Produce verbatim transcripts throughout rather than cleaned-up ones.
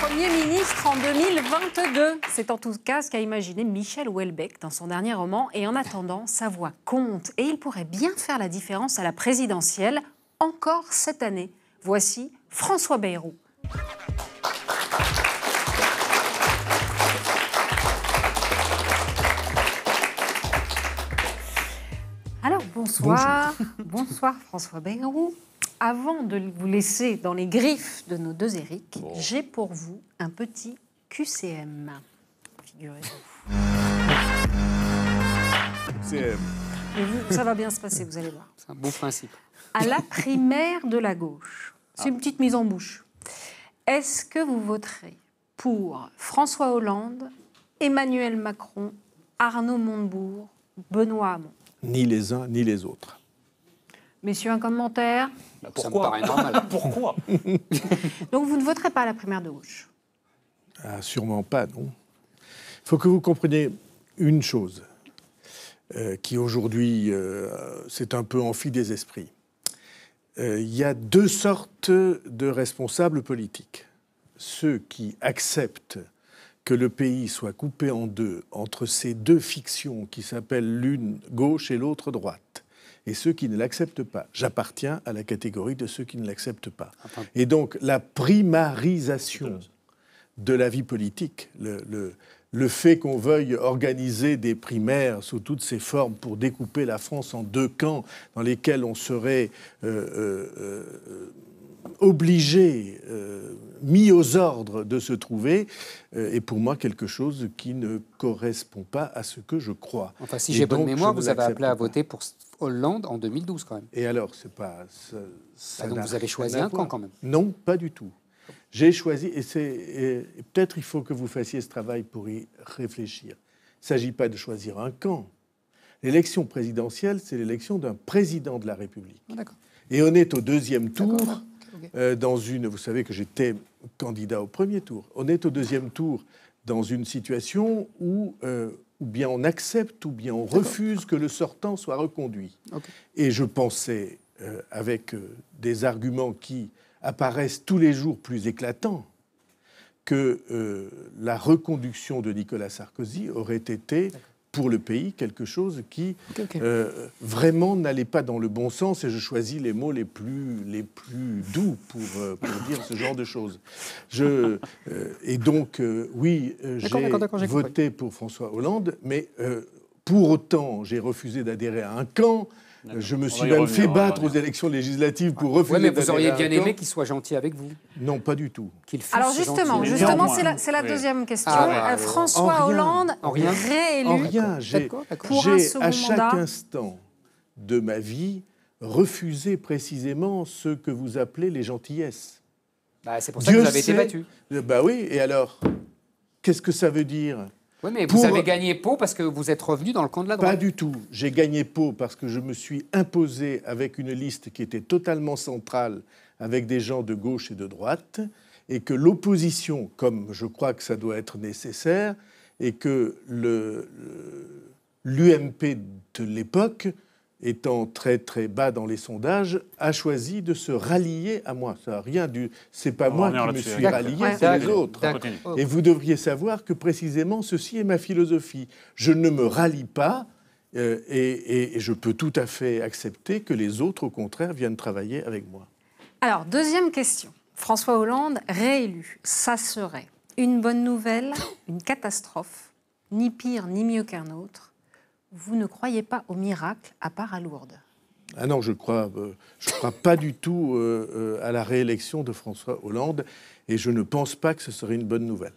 Premier ministre en deux mille vingt-deux. C'est en tout cas ce qu'a imaginé Michel Houellebecq dans son dernier roman. Et en attendant, sa voix compte. Et il pourrait bien faire la différence à la présidentielle, encore cette année. Voici François Bayrou. Alors, bonsoir. Bonjour. Bonsoir François Bayrou. Avant de vous laisser dans les griffes de nos deux Éric, bon. j'ai pour vous un petit Q C M. Figurez-vous. Q C M. Et vous, ça va bien se passer, vous allez voir. C'est un bon principe. À la primaire de la gauche, c'est ah. une petite mise en bouche. Est-ce que vous voterez pour François Hollande, Emmanuel Macron, Arnaud Montebourg, Benoît Hamon? Ni les uns, ni les autres. Messieurs, un commentaire? Bah, pourquoi? Ça me paraît normal. Pourquoi? Donc vous ne voterez pas à la primaire de gauche? Ah, sûrement pas, non. Il faut que vous compreniez une chose, euh, qui aujourd'hui, euh, c'est un peu amphi des esprits. Il euh, y a deux sortes de responsables politiques. Ceux qui acceptent que le pays soit coupé en deux entre ces deux fictions qui s'appellent l'une gauche et l'autre droite, et ceux qui ne l'acceptent pas. J'appartiens à la catégorie de ceux qui ne l'acceptent pas. Et donc, la primarisation de la vie politique, le, le, le fait qu'on veuille organiser des primaires sous toutes ces formes pour découper la France en deux camps dans lesquels on serait euh, euh, euh, obligé, euh, mis aux ordres de se trouver, euh, est pour moi quelque chose qui ne correspond pas à ce que je crois. Enfin, si j'ai bonne mémoire, vous avez appelé à voter pour Hollande en deux mille douze, quand même. Et alors, c'est pas... Ça, ça ah, donc vous avez choisi un camp, quand même. Non, pas du tout. J'ai choisi, et, c'est, et peut-être il faut que vous fassiez ce travail pour y réfléchir. Il ne s'agit pas de choisir un camp. L'élection présidentielle, c'est l'élection d'un président de la République. Ah, d'accord. Et on est au deuxième tour, okay. euh, dans une... Vous savez que j'étais candidat au premier tour. On est au deuxième tour dans une situation où... Euh, ou bien on accepte, ou bien on refuse que le sortant soit reconduit. Okay. Et je pensais, euh, avec euh, des arguments qui apparaissent tous les jours plus éclatants, que euh, la reconduction de Nicolas Sarkozy aurait été, pour le pays, quelque chose qui okay, okay. Euh, vraiment n'allait pas dans le bon sens, et je choisis les mots les plus, les plus doux pour, euh, pour dire ce genre de choses. Je, euh, et donc, euh, oui, euh, j'ai voté compris. pour François Hollande, mais euh, pour autant, j'ai refusé d'adhérer à un camp. Je me suis même revenir, fait battre aux élections législatives pour refuser ouais, mais vous auriez bien aimé qu'il soit gentil avec vous. Non, pas du tout. Qu'il Alors justement, justement c'est la, c'est la oui. deuxième question. Ah, ouais, François en Hollande, en rien. réélu. En rien, j'ai, j'ai à chaque mandat. instant de ma vie refusé précisément ce que vous appelez les gentillesses. Bah, c'est pour ça Dieu que vous avez sait... été battu. Bah oui, et alors, qu'est-ce que ça veut dire ? Oui, mais vous Pour... avez gagné Pau parce que vous êtes revenu dans le camp de la droite. Pas du tout. J'ai gagné Pau parce que je me suis imposé avec une liste qui était totalement centrale, avec des gens de gauche et de droite, et que l'opposition, comme je crois que ça doit être nécessaire, et que le, le, l'U M P de l'époque, étant très très bas dans les sondages, a choisi de se rallier à moi. Ça n'a rien du... C'est pas moi qui me suis rallié, c'est les autres. Et vous devriez savoir que précisément ceci est ma philosophie. Je ne me rallie pas euh, et, et, et je peux tout à fait accepter que les autres, au contraire, viennent travailler avec moi. Alors, deuxième question. François Hollande réélu, ça serait une bonne nouvelle, une catastrophe, ni pire ni mieux qu'un autre? Vous ne croyez pas au miracle, à part à Lourdes? Ah non, je ne crois, euh, je crois pas du tout euh, euh, à la réélection de François Hollande, et je ne pense pas que ce serait une bonne nouvelle.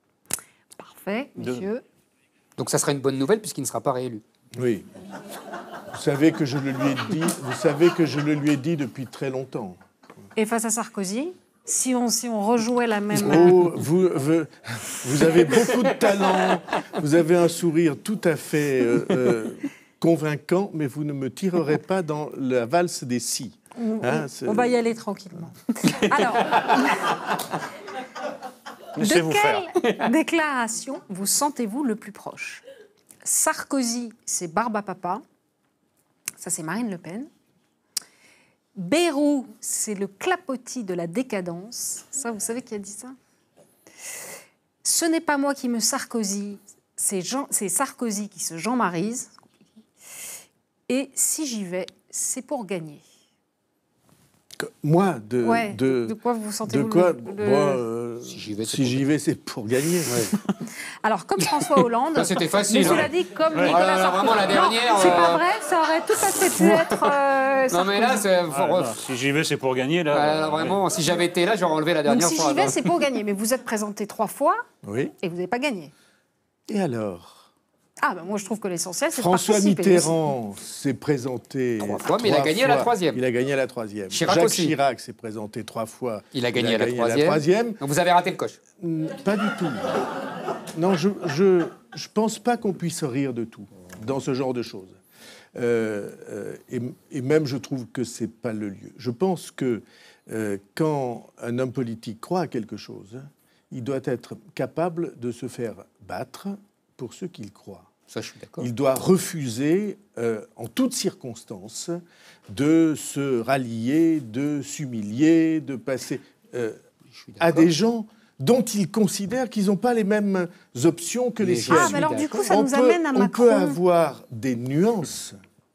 Parfait, monsieur. Donc ça serait une bonne nouvelle puisqu'il ne sera pas réélu. Oui. Vous savez que je le lui ai dit, vous savez que je le lui ai dit depuis très longtemps. Et face à Sarkozy ? Si on, si on rejouait la même... Oh, vous, vous, vous avez beaucoup de talent, vous avez un sourire tout à fait euh, euh, convaincant, mais vous ne me tirerez pas dans la valse des si. Hein, on va y aller tranquillement. Alors, de quelle faire. déclaration vous sentez-vous le plus proche? Sarkozy, c'est barbe à papa. Ça, c'est Marine Le Pen. Bayrou, c'est le clapotis de la décadence. Ça, vous savez qui a dit ça? Ce n'est pas moi qui me Sarkozy, c'est Sarkozy qui se Jean-Marise. Et si j'y vais, c'est pour gagner. Moi, de, ouais, de, de quoi vous sentez de vous quoi, le... moi, euh, Si j'y vais, c'est pour, pour gagner. Ouais. Alors, comme François Hollande... C'était facile. Mais cela hein. dit, comme ouais. Nicolas alors, Sarkozy... Vraiment, la dernière... C'est euh... pas vrai, ça aurait tout à fait pu être euh, Non, mais là, c'est... Ah, non, si j'y vais, c'est pour gagner. Là, alors, vraiment, ouais. Si j'avais été là, j'aurais enlevé la dernière Donc, fois. si j'y vais, c'est pour gagner. Mais vous êtes présenté trois fois oui. et vous n'avez pas gagné. Et alors ? Ah, ben moi, je trouve que l'essentiel, c'est de François participer. Mitterrand s'est présenté trois fois, mais trois il a gagné fois. à la troisième. Il a gagné à la troisième. Chirac Jacques aussi. Chirac s'est présenté trois fois. Il a gagné, il a à, la gagné troisième. à la troisième. Donc vous avez raté le coche. Pas du tout. Non, je je, je pense pas qu'on puisse rire de tout dans ce genre de choses. Euh, euh, et, et même, je trouve que c'est pas le lieu. Je pense que euh, quand un homme politique croit à quelque chose, il doit être capable de se faire battre pour ce qu'il croit. Ça, je suis d'accord. Il doit refuser, euh, en toutes circonstances, de se rallier, de s'humilier, de passer euh, à des gens dont il considère qu'ils n'ont pas les mêmes options que les siennes. Ah, mais alors du coup, ça on nous peut, amène à on Macron. peut avoir des nuances,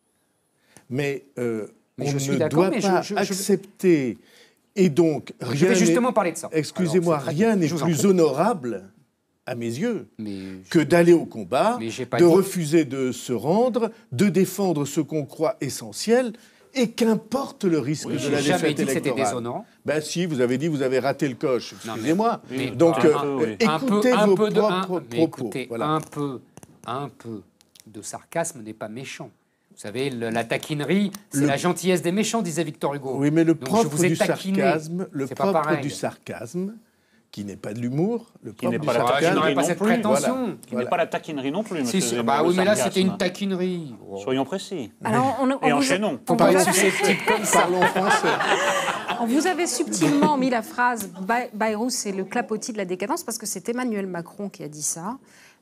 mais, euh, mais on je suis ne d'accord, doit mais pas je, je, accepter. Et donc, rien je vais justement parler de ça. Excusez-moi, rien n'est plus honorable, à mes yeux, mais que d'aller au combat, de dit... refuser de se rendre, de défendre ce qu'on croit essentiel, et qu'importe le risque oui, de la défaite jamais dit électorale. Que c'était déshonorant. Ben si, vous avez dit que vous avez raté le coche. Excusez-moi. Mais... Donc, un, euh, oui. écoutez un peu, vos un peu de, propres un, propos. Écoutez, voilà. un peu, un peu de sarcasme n'est pas méchant. Vous savez, le, la taquinerie, c'est le... la gentillesse des méchants, disait Victor Hugo. Oui, mais le Donc, propre du sarcasme, le propre du sarcasme, qui n'est pas de l'humour, le qui n'est pas, pas cette prétention, voilà. qui voilà. n'est pas la taquinerie non plus. Si, si, bah oui, mais là c'était une taquinerie. Oh. Soyons précis. Alors, on, on Et enchaînons. Faut pas être susceptible comme ça. Parlons français. On vous avait subtilement mis la phrase « Bayrou, c'est le clapotis de la décadence » parce que c'est Emmanuel Macron qui a dit ça.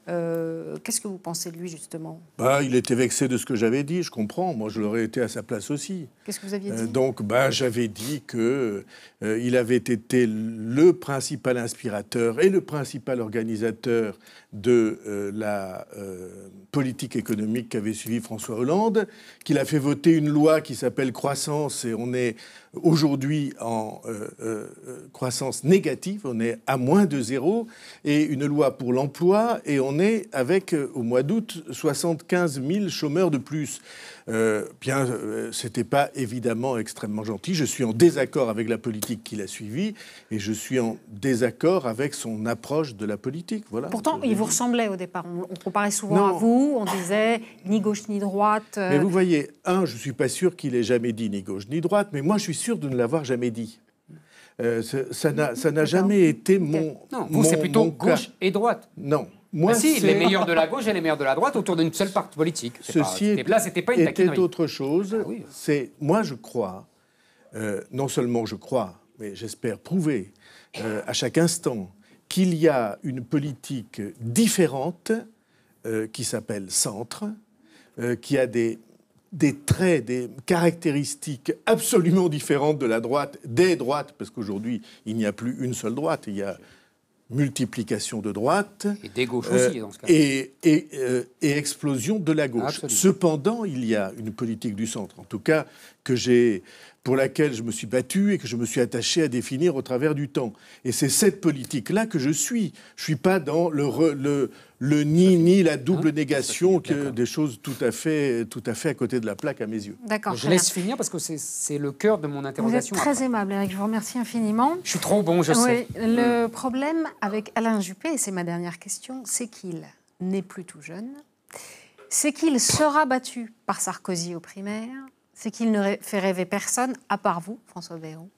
Euh, Qu'est-ce que vous pensez de lui, justement ? Bah, il était vexé de ce que j'avais dit, je comprends. Moi, je l'aurais été à sa place aussi. Qu'est-ce que vous aviez dit ? euh, Donc, bah, j'avais dit qu'il euh, avait été le principal inspirateur et le principal organisateur de euh, la euh, politique économique qu'avait suivi François Hollande, qu'il a fait voter une loi qui s'appelle croissance, et on est aujourd'hui en euh, euh, croissance négative, on est à moins de zéro, et une loi pour l'emploi, et on est avec, euh, au mois d'août, soixante-quinze mille chômeurs de plus. Euh, bien, euh, c'était pas évidemment extrêmement gentil. Je suis en désaccord avec la politique qu'il a suivie, et je suis en désaccord avec son approche de la politique. Voilà. Pourtant, il vous ressemblait au départ. On, on comparait souvent non. à vous, on disait ni gauche ni droite. Euh... Mais vous voyez, un, je suis pas sûr qu'il ait jamais dit ni gauche ni droite, mais moi je suis sûr de ne l'avoir jamais dit. Euh, ça n'a ça n'a jamais été mon. Non, vous c'est plutôt gauche cas. et droite. Non. Moi, ah si, les meilleurs de la gauche et les meilleurs de la droite autour d'une seule partie politique. Ceci pas, là, c'était pas une taquinerie. était autre chose. Ah, oui. C'est moi, je crois, euh, non seulement je crois, mais j'espère prouver euh, à chaque instant qu'il y a une politique différente euh, qui s'appelle centre, euh, qui a des des traits, des caractéristiques absolument différentes de la droite, des droites, parce qu'aujourd'hui, il n'y a plus une seule droite, il y a multiplication de droite. Et des gauches euh, aussi, dans ce cas. Et, et, euh, et explosion de la gauche. Absolument. Cependant, il y a une politique du centre, en tout cas, que j'ai, pour laquelle je me suis battu et que je me suis attaché à définir au travers du temps. Et c'est cette politique-là que je suis. Je ne suis pas dans le, re, le, le ni, ni la double hein négation, que des choses tout à, fait, tout à fait à côté de la plaque à mes yeux. D'accord. Je laisse finir parce que c'est le cœur de mon interrogation. Vous êtes très après. aimable, Éric. Je vous remercie infiniment. Je suis trop bon, je oui, sais. Le mmh. problème avec Alain Juppé, et c'est ma dernière question, c'est qu'il n'est plus tout jeune, c'est qu'il sera battu par Sarkozy aux primaires, c'est qu'il ne fait rêver personne, à part vous, François Bayrou,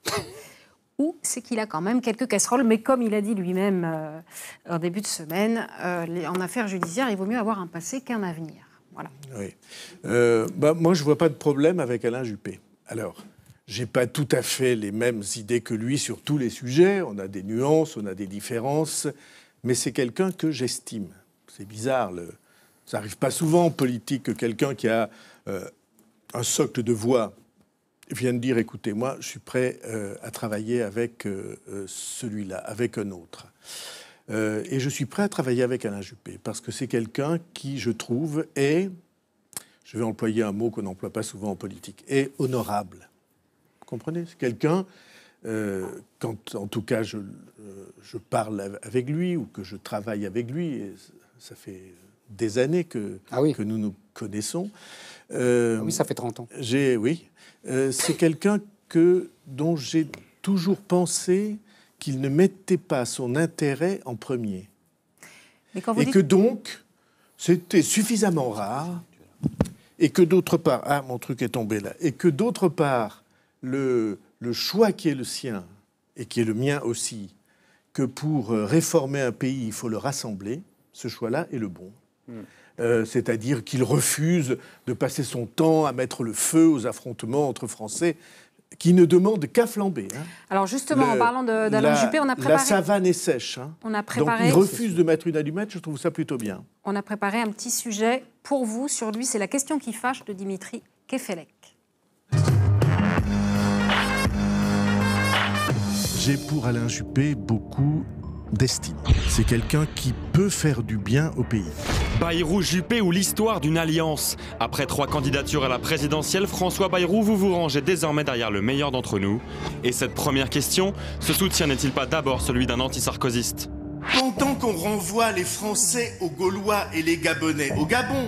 ou c'est qu'il a quand même quelques casseroles, mais comme il a dit lui-même euh, en début de semaine, euh, les, en affaires judiciaires, il vaut mieux avoir un passé qu'un avenir. Voilà. Oui. Euh, bah, moi, je ne vois pas de problème avec Alain Juppé. Alors, je n'ai pas tout à fait les mêmes idées que lui sur tous les sujets. On a des nuances, on a des différences, mais c'est quelqu'un que j'estime. C'est bizarre, le... ça n'arrive pas souvent en politique que quelqu'un qui a euh, un socle de voix vienne dire « Écoutez, moi, je suis prêt euh, à travailler avec euh, celui-là, avec un autre ». Euh, et je suis prêt à travailler avec Alain Juppé, parce que c'est quelqu'un qui, je trouve, est, je vais employer un mot qu'on n'emploie pas souvent en politique, est honorable. Vous comprenez? C'est quelqu'un, euh, quand en tout cas je, euh, je parle avec lui ou que je travaille avec lui, et ça fait des années que, ah oui. que nous nous connaissons. Euh, ah oui, ça fait trente ans. J'ai, oui. Euh, c'est quelqu'un que, dont j'ai toujours pensé qu'il ne mettait pas son intérêt en premier. Mais quand vous et dites... que donc, c'était suffisamment rare, et que d'autre part... Ah, mon truc est tombé là. Et que d'autre part, le, le choix qui est le sien, et qui est le mien aussi, que pour réformer un pays, il faut le rassembler, ce choix-là est le bon. Mm. Euh, c'est-à-dire qu'il refuse de passer son temps à mettre le feu aux affrontements entre Français, qui ne demandent qu'à flamber. Hein. Alors justement, le, en parlant d'Alain Juppé, on a préparé... La savane est sèche. Hein. On a préparé... Donc il refuse de mettre une allumette, je trouve ça plutôt bien. On a préparé un petit sujet pour vous sur lui, c'est la question qui fâche de Dimitri Kefelec. J'ai pour Alain Juppé beaucoup d'estime. C'est quelqu'un qui peut faire du bien au pays. Bayrou-Juppé ou l'histoire d'une alliance. Après trois candidatures à la présidentielle, François Bayrou, vous vous rangez désormais derrière le meilleur d'entre nous. Et cette première question, ce soutien n'est-il pas d'abord celui d'un anti-sarkozyste? Pendant qu'on renvoie les Français aux Gaulois et les Gabonais au Gabon,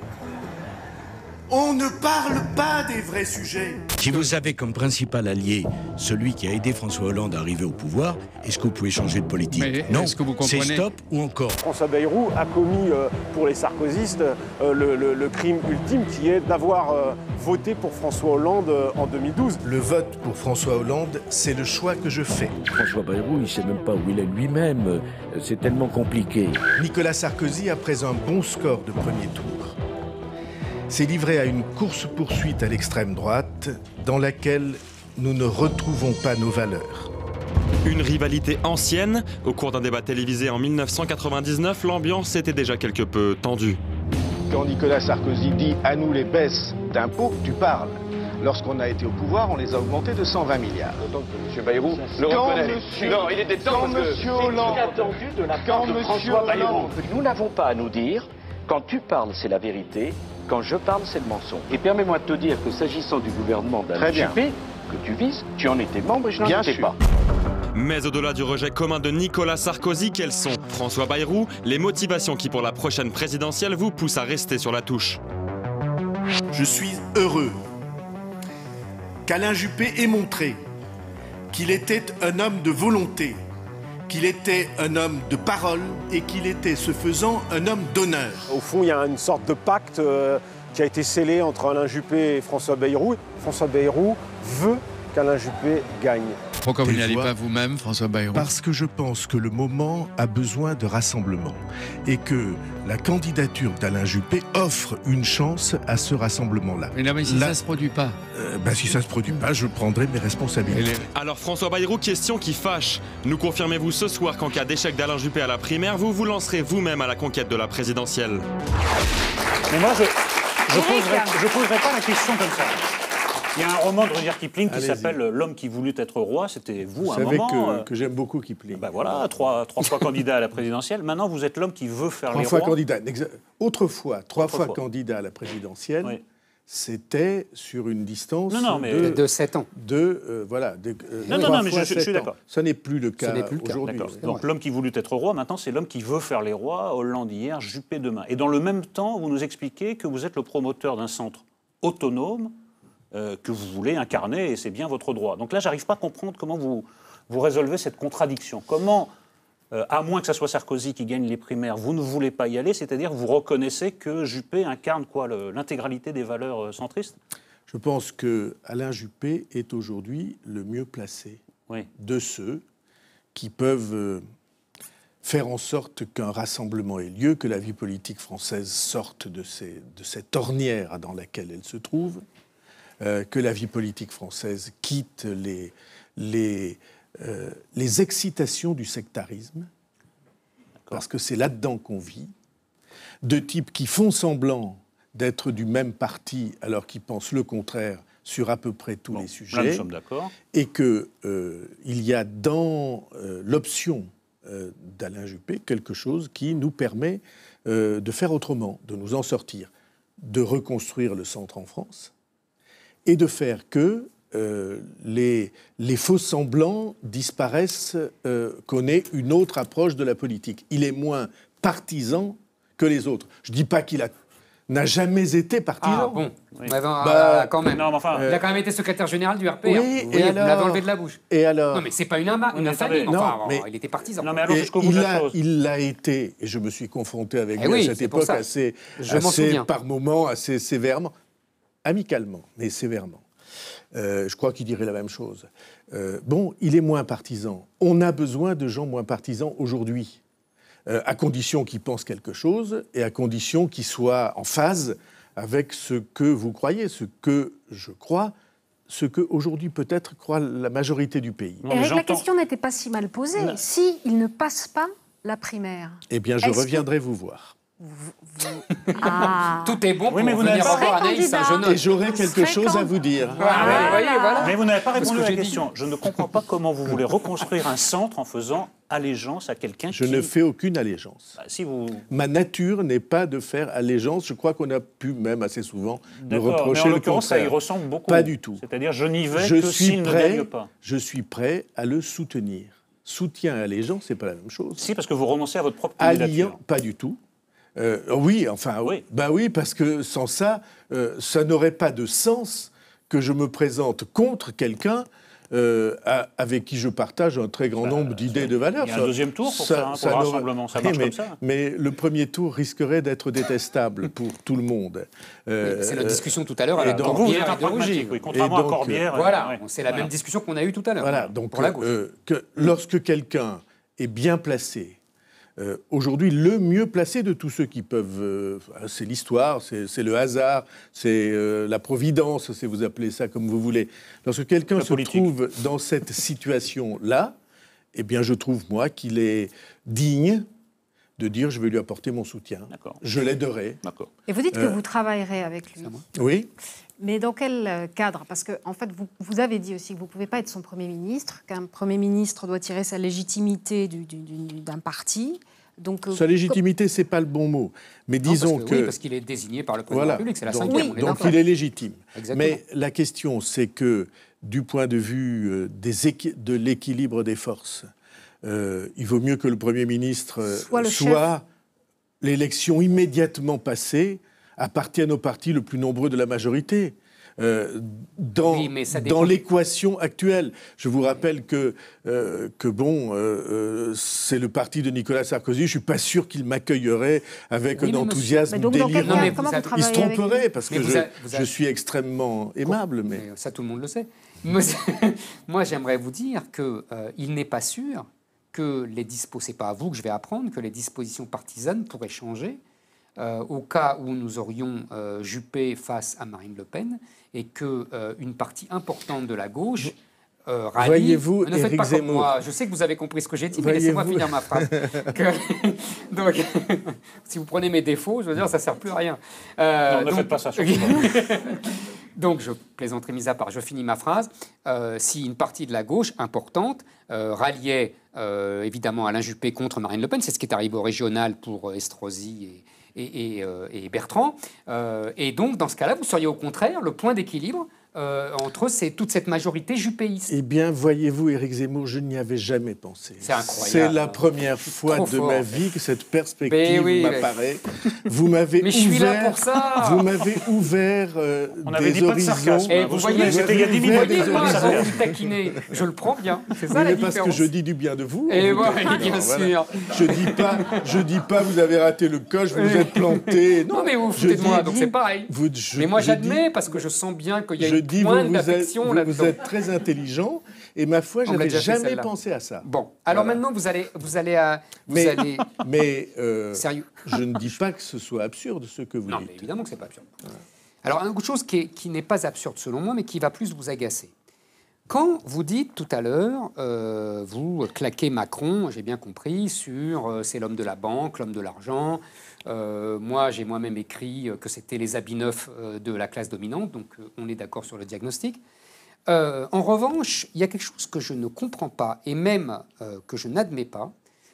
on ne parle pas des vrais sujets. Si vous avez comme principal allié celui qui a aidé François Hollande à arriver au pouvoir, est-ce que vous pouvez changer de politique? Mais non, est-ce que vous comprenez... c'est stop ou encore? François Bayrou a commis euh, pour les sarkozystes euh, le, le, le crime ultime qui est d'avoir euh, voté pour François Hollande euh, en deux mille douze. Le vote pour François Hollande, c'est le choix que je fais. François Bayrou, il ne sait même pas où il est lui-même. C'est tellement compliqué. Nicolas Sarkozy, après un bon score de premier tour, s'est livré à une course-poursuite à l'extrême droite dans laquelle nous ne retrouvons pas nos valeurs. Une rivalité ancienne. Au cours d'un débat télévisé en mille neuf cent quatre-vingt-dix-neuf, l'ambiance était déjà quelque peu tendue. Quand Nicolas Sarkozy dit « à nous les baisses d'impôts », tu parles. Lorsqu'on a été au pouvoir, on les a augmentés de cent vingt milliards. Autant que M. Bayrou le reconnaît. Monsieur, non, il était temps quand parce que M. Hollande, c'est attendu de la part de François Bayrou. Nous n'avons pas à nous dire, quand tu parles, c'est la vérité, quand je parle, c'est le mensonge. Et permets-moi de te dire que s'agissant du gouvernement d'Alain Juppé, que tu vises, tu en étais membre et je n'en étais pas. Mais au-delà du rejet commun de Nicolas Sarkozy, quelles sont, François Bayrou, les motivations qui, pour la prochaine présidentielle, vous poussent à rester sur la touche? Je suis heureux qu'Alain Juppé ait montré qu'il était un homme de volonté, qu'il était un homme de parole et qu'il était, ce faisant, un homme d'honneur. Au fond, il y a une sorte de pacte euh, qui a été scellé entre Alain Juppé et François Bayrou. François Bayrou veut qu'Alain Juppé gagne. Pourquoi vous n'y allez pas vous-même, François Bayrou? Parce que je pense que le moment a besoin de rassemblement et que la candidature d'Alain Juppé offre une chance à ce rassemblement-là. Mais non, mais si Là, ça ne se produit pas euh, ben, si ça ne se produit pas, je prendrai mes responsabilités. Alors François Bayrou, question qui fâche. Nous confirmez-vous ce soir qu'en cas d'échec d'Alain Juppé à la primaire, vous vous lancerez vous-même à la conquête de la présidentielle? Mais moi, je ne poserai, je poserai pas la question comme ça. Il y a un roman de Rudyard Kipling qui s'appelle « L'homme qui voulut être roi ». C'était vous, vous à un savez moment. que, euh... que j'aime beaucoup Kipling. Ben voilà, trois, trois fois candidat à la présidentielle. Maintenant, vous êtes l'homme qui veut faire trois les fois rois. Candidat. Autrefois, trois Autrefois. fois candidat à la présidentielle. Oui. C'était sur une distance non, non, mais de, de sept ans. De, euh, voilà, de, euh, non, non, non, mais je, je suis d'accord. Ce n'est plus le cas plus le aujourd'hui. Donc l'homme qui voulut être roi, maintenant, c'est l'homme qui veut faire les rois. Hollande hier, Juppé demain. Et dans le même temps, vous nous expliquez que vous êtes le promoteur d'un centre autonome euh, que vous voulez incarner, et c'est bien votre droit. Donc là, j'arrive pas à comprendre comment vous, vous résolvez cette contradiction. Comment... Euh, à moins que ce soit Sarkozy qui gagne les primaires, vous ne voulez pas y aller, c'est-à-dire vous reconnaissez que Juppé incarne quoi, l'intégralité des valeurs euh, centristes? Je pense que Alain Juppé est aujourd'hui le mieux placé oui. de ceux qui peuvent euh, faire en sorte qu'un rassemblement ait lieu, que la vie politique française sorte de, ces, de cette ornière dans laquelle elle se trouve, euh, que la vie politique française quitte les... les Euh, les excitations du sectarisme, parce que c'est là-dedans qu'on vit, de types qui font semblant d'être du même parti alors qu'ils pensent le contraire sur à peu près tous bon, les sujets, là nous sommes d'accord. Et qu'il euh, y a dans euh, l'option euh, d'Alain Juppé quelque chose qui nous permet euh, de faire autrement, de nous en sortir, de reconstruire le centre en France et de faire que euh, les, les faux semblants disparaissent, euh, qu'on ait une autre approche de la politique. Il est moins partisan que les autres. Je ne dis pas qu'il a n'a jamais été partisan. Ah bon, oui. bah, bah, quand même. Non, mais enfin, il a quand même été secrétaire général du R P. Oui, hein. et oui, alors, vous l'avez enlevé de la bouche. Et alors Non, mais c'est pas une, ama, une infamie. non, enfin, mais, il était partisan. Non, mais alors jusqu'au bout il de la a, chose. Il l'a été, et je me suis confronté avec eh lui oui, à cette époque assez, assez par moments, assez sévèrement, amicalement, mais sévèrement. Euh, je crois qu'il dirait la même chose. Euh, bon, il est moins partisan. On a besoin de gens moins partisans aujourd'hui, euh, à condition qu'ils pensent quelque chose et à condition qu'ils soient en phase avec ce que vous croyez, ce que je crois, ce que aujourd'hui peut-être croit la majorité du pays. Eric, la question n'était pas si mal posée. Non. Si il ne passe pas la primaire, eh bien, je reviendrai que... vous voir. Vous, vous... Ah. Tout est bon pour oui, mais vous venir voir Anaïs, un jeune homme. Et j'aurai quelque chose à vous dire. Voilà. Voilà. Voilà. Mais vous n'avez pas répondu à la question. Je ne comprends pas comment vous voulez reconstruire un centre en faisant allégeance à quelqu'un qui... Je ne fais aucune allégeance. Bah, si vous... Ma nature n'est pas de faire allégeance. Je crois qu'on a pu même assez souvent me reprocher mais en le l'occurrence, ça y contraire. ressemble beaucoup. Pas du tout. C'est-à-dire, je n'y vais je que suis s'il prêt, ne gagne pas. Je suis prêt à le soutenir. Soutien et allégeance, c'est pas la même chose. Si, parce que vous renoncez à votre propre candidature. Alliant, pas du tout. Euh, oui, enfin, oui. Bah oui, parce que sans ça, euh, ça n'aurait pas de sens que je me présente contre quelqu'un euh, à, avec qui je partage un très grand bah, nombre d'idées et de valeurs. Il y a un deuxième tour pour ça, ça, hein, pour ça le rassemblement, ça marche mais, comme ça. Mais le premier tour risquerait d'être détestable pour tout le monde. Euh, c'est notre discussion tout à l'heure à donc, Corbière vous êtes un pragmatique, oui, contrairement donc, à Corbière. Voilà, ouais, c'est la voilà. même discussion qu'on a eue tout à l'heure. Voilà, donc pour la gauche. Euh, que lorsque quelqu'un est bien placé, Euh, aujourd'hui, le mieux placé de tous ceux qui peuvent... Euh, c'est l'histoire, c'est, c'est le hasard, c'est euh, la providence, si vous appelez ça comme vous voulez. Lorsque quelqu'un se politique. trouve dans cette situation-là, eh bien, je trouve, moi, qu'il est digne de dire « je vais lui apporter mon soutien, D'accord. je l'aiderai ». Et vous dites euh, que vous travaillerez avec lui. Oui. Mais dans quel cadre ? Parce que, en fait, vous, vous avez dit aussi que vous ne pouvez pas être son Premier ministre, qu'un Premier ministre doit tirer sa légitimité du, du, du, d'un parti. Donc, sa légitimité, ce n'est pas le bon mot. Mais non, disons parce que, que... Oui, parce qu'il est désigné par le Président voilà. de la République, c'est la donc, cinquième. Oui, donc il est légitime. Exactement. Mais la question, c'est que, du point de vue euh, des équi- de l'équilibre des forces, euh, il vaut mieux que le Premier ministre euh, soit, le soit l'élection immédiatement passée, appartienne au parti le plus nombreux de la majorité. Euh, dans, oui, dans l'équation actuelle. Je vous rappelle que, euh, que bon, euh, euh, c'est le parti de Nicolas Sarkozy. Je ne suis pas sûr qu'il m'accueillerait avec oui, un enthousiasme donc, délirant. Non, mais vous Il se tromperait parce mais que vous je, a, vous a... je suis extrêmement aimable. Mais... mais ça, tout le monde le sait. Moi, moi j'aimerais vous dire qu'il euh, n'est pas sûr que les dispositions, c'est pas à vous que je vais apprendre, que les dispositions partisanes pourraient changer euh, au cas où nous aurions euh, Juppé face à Marine Le Pen et qu'une euh, partie importante de la gauche euh, rallie... Voyez-vous, ne faites Éric pas Zemmour. comme moi. Je sais que vous avez compris ce que j'ai dit, Voyez-vous... mais laissez-moi finir ma phrase. que... Donc, si vous prenez mes défauts, je veux dire, ça ne sert plus à rien. Euh, non, ne donc... faites pas ça. Donc, je plaisanterai mise à part, je finis ma phrase. Euh, si une partie de la gauche importante euh, ralliait euh, évidemment Alain Juppé contre Marine Le Pen, c'est ce qui est arrivé au régional pour Estrosi et... Et, et, euh, et Bertrand. Euh, et donc, dans ce cas-là, vous seriez au contraire le point d'équilibre euh, entre ces, toute cette majorité juppéiste. Eh bien, voyez-vous, Éric Zemmour, je n'y avais jamais pensé. C'est incroyable. C'est la première fois Trop de fort. ma vie que cette perspective oui, m'apparaît. Mais... Vous m'avez mais ouvert... je suis là pour ça. Vous m'avez ouvert euh, On des avait dit horizons. pas de sarcasme. Et vous, vous voyez, c'était il y a dix minutes. Vous vous taquinez. Je le prends bien. C'est ça oui, la mais différence. parce que je dis du bien de vous. Et vous moi, non, bien voilà. sûr. Je dis pas, je dis pas, vous avez raté le coche, vous vous êtes planté. Non, non mais vous vous foutez de moi, donc c'est pareil. Vous, je, mais moi, j'admets dis, parce que je sens bien qu'il y a je une dis, pointe vous, d'affection vous, là-dedans. vous êtes très intelligent, et ma foi, je n'avais jamais pensé à ça. Bon, alors voilà. Maintenant, vous allez, vous allez, à, vous mais, allez... mais euh, sérieux. Je ne dis pas que ce soit absurde ce que vous non, dites. Non, évidemment que c'est pas absurde. Ouais. Alors, une autre chose qui, est, qui n'est pas absurde selon moi, mais qui va plus vous agacer. Quand vous dites tout à l'heure, euh, vous claquez Macron, j'ai bien compris, sur euh, c'est l'homme de la banque, l'homme de l'argent. Euh, moi, j'ai moi-même écrit que c'était les habits neufs euh, de la classe dominante, donc euh, on est d'accord sur le diagnostic. Euh, en revanche, il y a quelque chose que je ne comprends pas, et même euh, que je n'admets pas,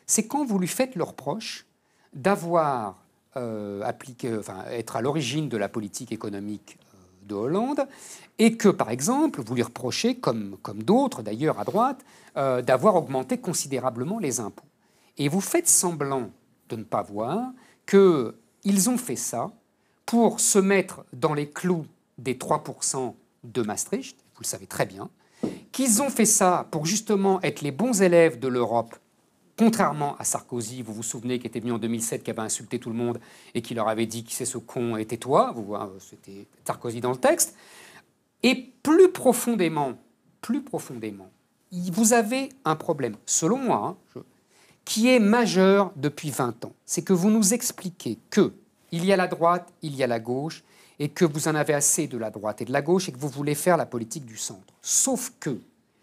c'est quand vous lui faites le reproche d'avoir euh, appliqué, enfin, être à l'origine de la politique économique euh, de Hollande, et que, par exemple, vous lui reprochez, comme, comme d'autres d'ailleurs à droite, euh, d'avoir augmenté considérablement les impôts. Et vous faites semblant de ne pas voir qu'ils ont fait ça pour se mettre dans les clous des trois pour cent de Maastricht, vous le savez très bien, qu'ils ont fait ça pour justement être les bons élèves de l'Europe, contrairement à Sarkozy, vous vous souvenez, qui était venu en deux mille sept, qui avait insulté tout le monde et qui leur avait dit « qui c'est ce con et tais-toi », c'était Sarkozy dans le texte. Et plus profondément, plus profondément, vous avez un problème, selon moi, hein, je, qui est majeur depuis vingt ans. C'est que vous nous expliquez qu'il y a la droite, il y a la gauche, et que vous en avez assez de la droite et de la gauche, et que vous voulez faire la politique du centre. Sauf que,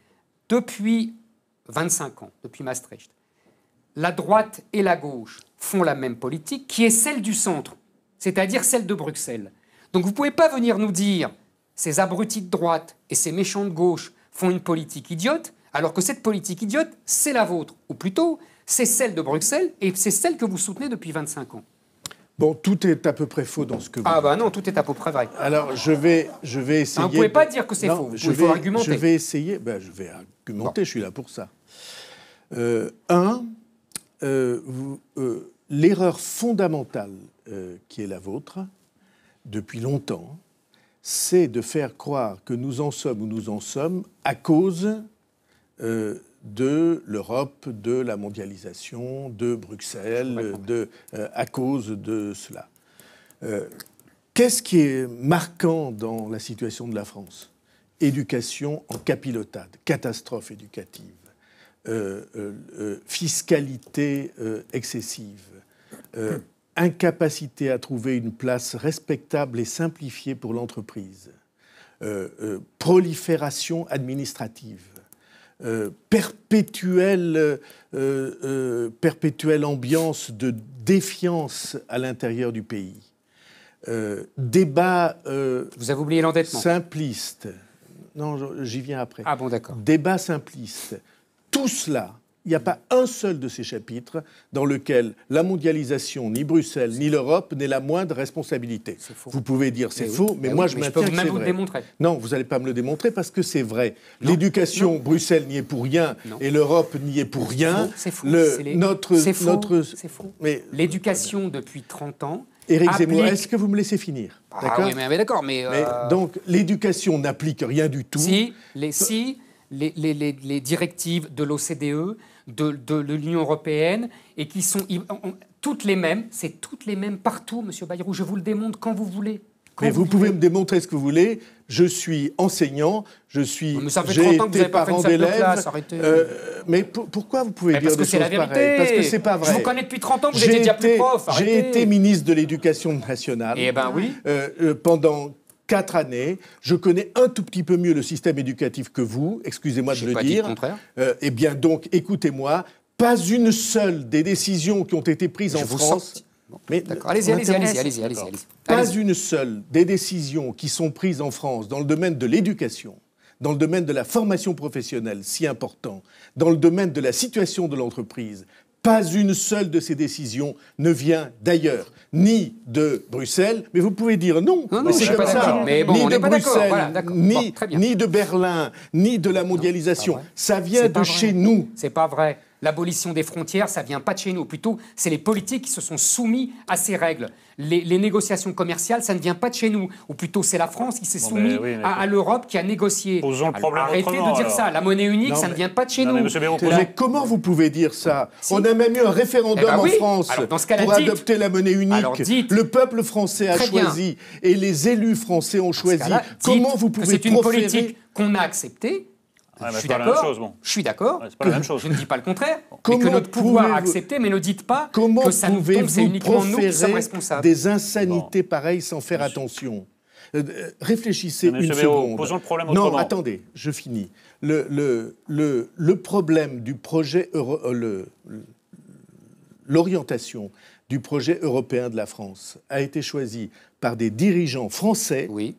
depuis vingt-cinq ans, depuis Maastricht, la droite et la gauche font la même politique, qui est celle du centre, c'est-à-dire celle de Bruxelles. Donc vous ne pouvez pas venir nous dire ces abrutis de droite et ces méchants de gauche font une politique idiote, alors que cette politique idiote, c'est la vôtre. Ou plutôt, c'est celle de Bruxelles, et c'est celle que vous soutenez depuis vingt-cinq ans. Bon, tout est à peu près faux dans ce que vous Ah dites. bah non, tout est à peu près vrai. Alors, je vais, je vais essayer... Ah, vous ne pouvez de... pas dire que c'est faux, vous je pouvez vais, faut argumenter. Je vais essayer... Ben, je vais argumenter, bon. Je suis là pour ça. Euh, un, euh, euh, l'erreur fondamentale euh, qui est la vôtre, depuis longtemps, c'est de faire croire que nous en sommes où nous en sommes à cause... Euh, de l'Europe, de la mondialisation, de Bruxelles, de, euh, à cause de cela. Euh, qu'est-ce qui est marquant dans la situation de la France? Éducation en capilotade, catastrophe éducative, euh, euh, euh, fiscalité euh, excessive, euh, incapacité à trouver une place respectable et simplifiée pour l'entreprise, euh, euh, prolifération administrative, Euh, perpétuelle, euh, euh, perpétuelle ambiance de défiance à l'intérieur du pays. Euh, débat euh, Vous avez oublié l'endettement. Simpliste. Non, j'y viens après. Ah bon, d'accord. Débat simpliste. Tout cela, il n'y a pas un seul de ces chapitres dans lequel la mondialisation, ni Bruxelles, ni l'Europe n'est la moindre responsabilité. Vous pouvez dire c'est faux, mais, mais moi oui, je mais maintiens je peux que c'est vrai. Je peux même vous le démontrer. Non, vous n'allez pas me le démontrer parce que c'est vrai. L'éducation, Bruxelles n'y est pour rien non. et l'Europe n'y est pour rien. C'est faux. Le, c'est les... notre, faux. notre... C'est faux. Mais... L'éducation depuis trente ans... Éric applique... Zemmour, est-ce que vous me laissez finir? Ah oui, mais, mais d'accord, mais... mais euh... donc, l'éducation n'applique rien du tout. Si, les, si les, les, les, les directives de l'O C D E... de, de, de l'Union européenne, et qui sont on, toutes les mêmes, c'est toutes les mêmes partout, Monsieur Bayrou, je vous le démontre quand vous voulez. Quand mais vous, vous pouvez voulez. me démontrer ce que vous voulez, je suis enseignant, je suis... Mais ça fait trente ans que vous n'avez pas fait une salle de classe, arrêtez. Euh, mais pour, pourquoi vous pouvez mais dire des choses pareilles? Parce que c'est pas vrai. Je vous connais depuis trente ans, vous étiez déjà plus prof, arrêtez. J'ai été ministre de l'Éducation nationale. Eh ben oui. Euh, euh, pendant... quatre années, je connais un tout petit peu mieux le système éducatif que vous, excusez-moi de le pas dire. Dit le contraire. Euh, eh bien donc, écoutez-moi, pas une seule des décisions qui ont été prises je en France... Bon, mais allez-y, allez-y, allez-y, allez-y, allez-y, allez-y. Pas une seule des décisions qui sont prises en France dans le domaine de l'éducation, dans le domaine de la formation professionnelle, si important, dans le domaine de la situation de l'entreprise, pas une seule de ces décisions ne vient d'ailleurs, ni de Bruxelles, mais vous pouvez dire non, non, non c'est comme ça, mais bon, ni on de pas Bruxelles, voilà, ni, bon, ni de Berlin, ni de la mondialisation. Non, ça vient de chez nous. C'est pas vrai. L'abolition des frontières, ça vient pas de chez nous. Plutôt, c'est les politiques qui se sont soumis à ces règles. Les, les négociations commerciales, ça ne vient pas de chez nous. Ou plutôt, c'est la France qui s'est bon, soumise oui, à, à l'Europe, qui a négocié. Posons le problème arrêtez autrement, de dire alors. ça. La monnaie unique, non, ça mais... ne vient pas de chez non, nous. Mais, Béraud, mais comment vous pouvez dire ça? Si. On a même eu un référendum eh ben oui. en France alors, dans ce pour dites. adopter la monnaie unique. Alors, le peuple français a Très choisi bien. et les élus français ont choisi. Comment vous pouvez c'est une proférer... politique qu'on a acceptée. Ouais, je suis d'accord. Bon. Je suis d'accord. Ouais, je ne dis pas le contraire. Comment mais que notre pouvoir vous... a accepté, mais ne dites pas Comment que ça nous tombe, c'est uniquement nous qui sommes responsables. Des insanités bon. pareilles sans faire Monsieur. attention. Euh, réfléchissez une seconde. Posons le problème non, autrement. attendez, je finis. Le, le, le, le problème du projet euro, le, l'orientation du projet européen de la France a été choisie par des dirigeants français. Oui.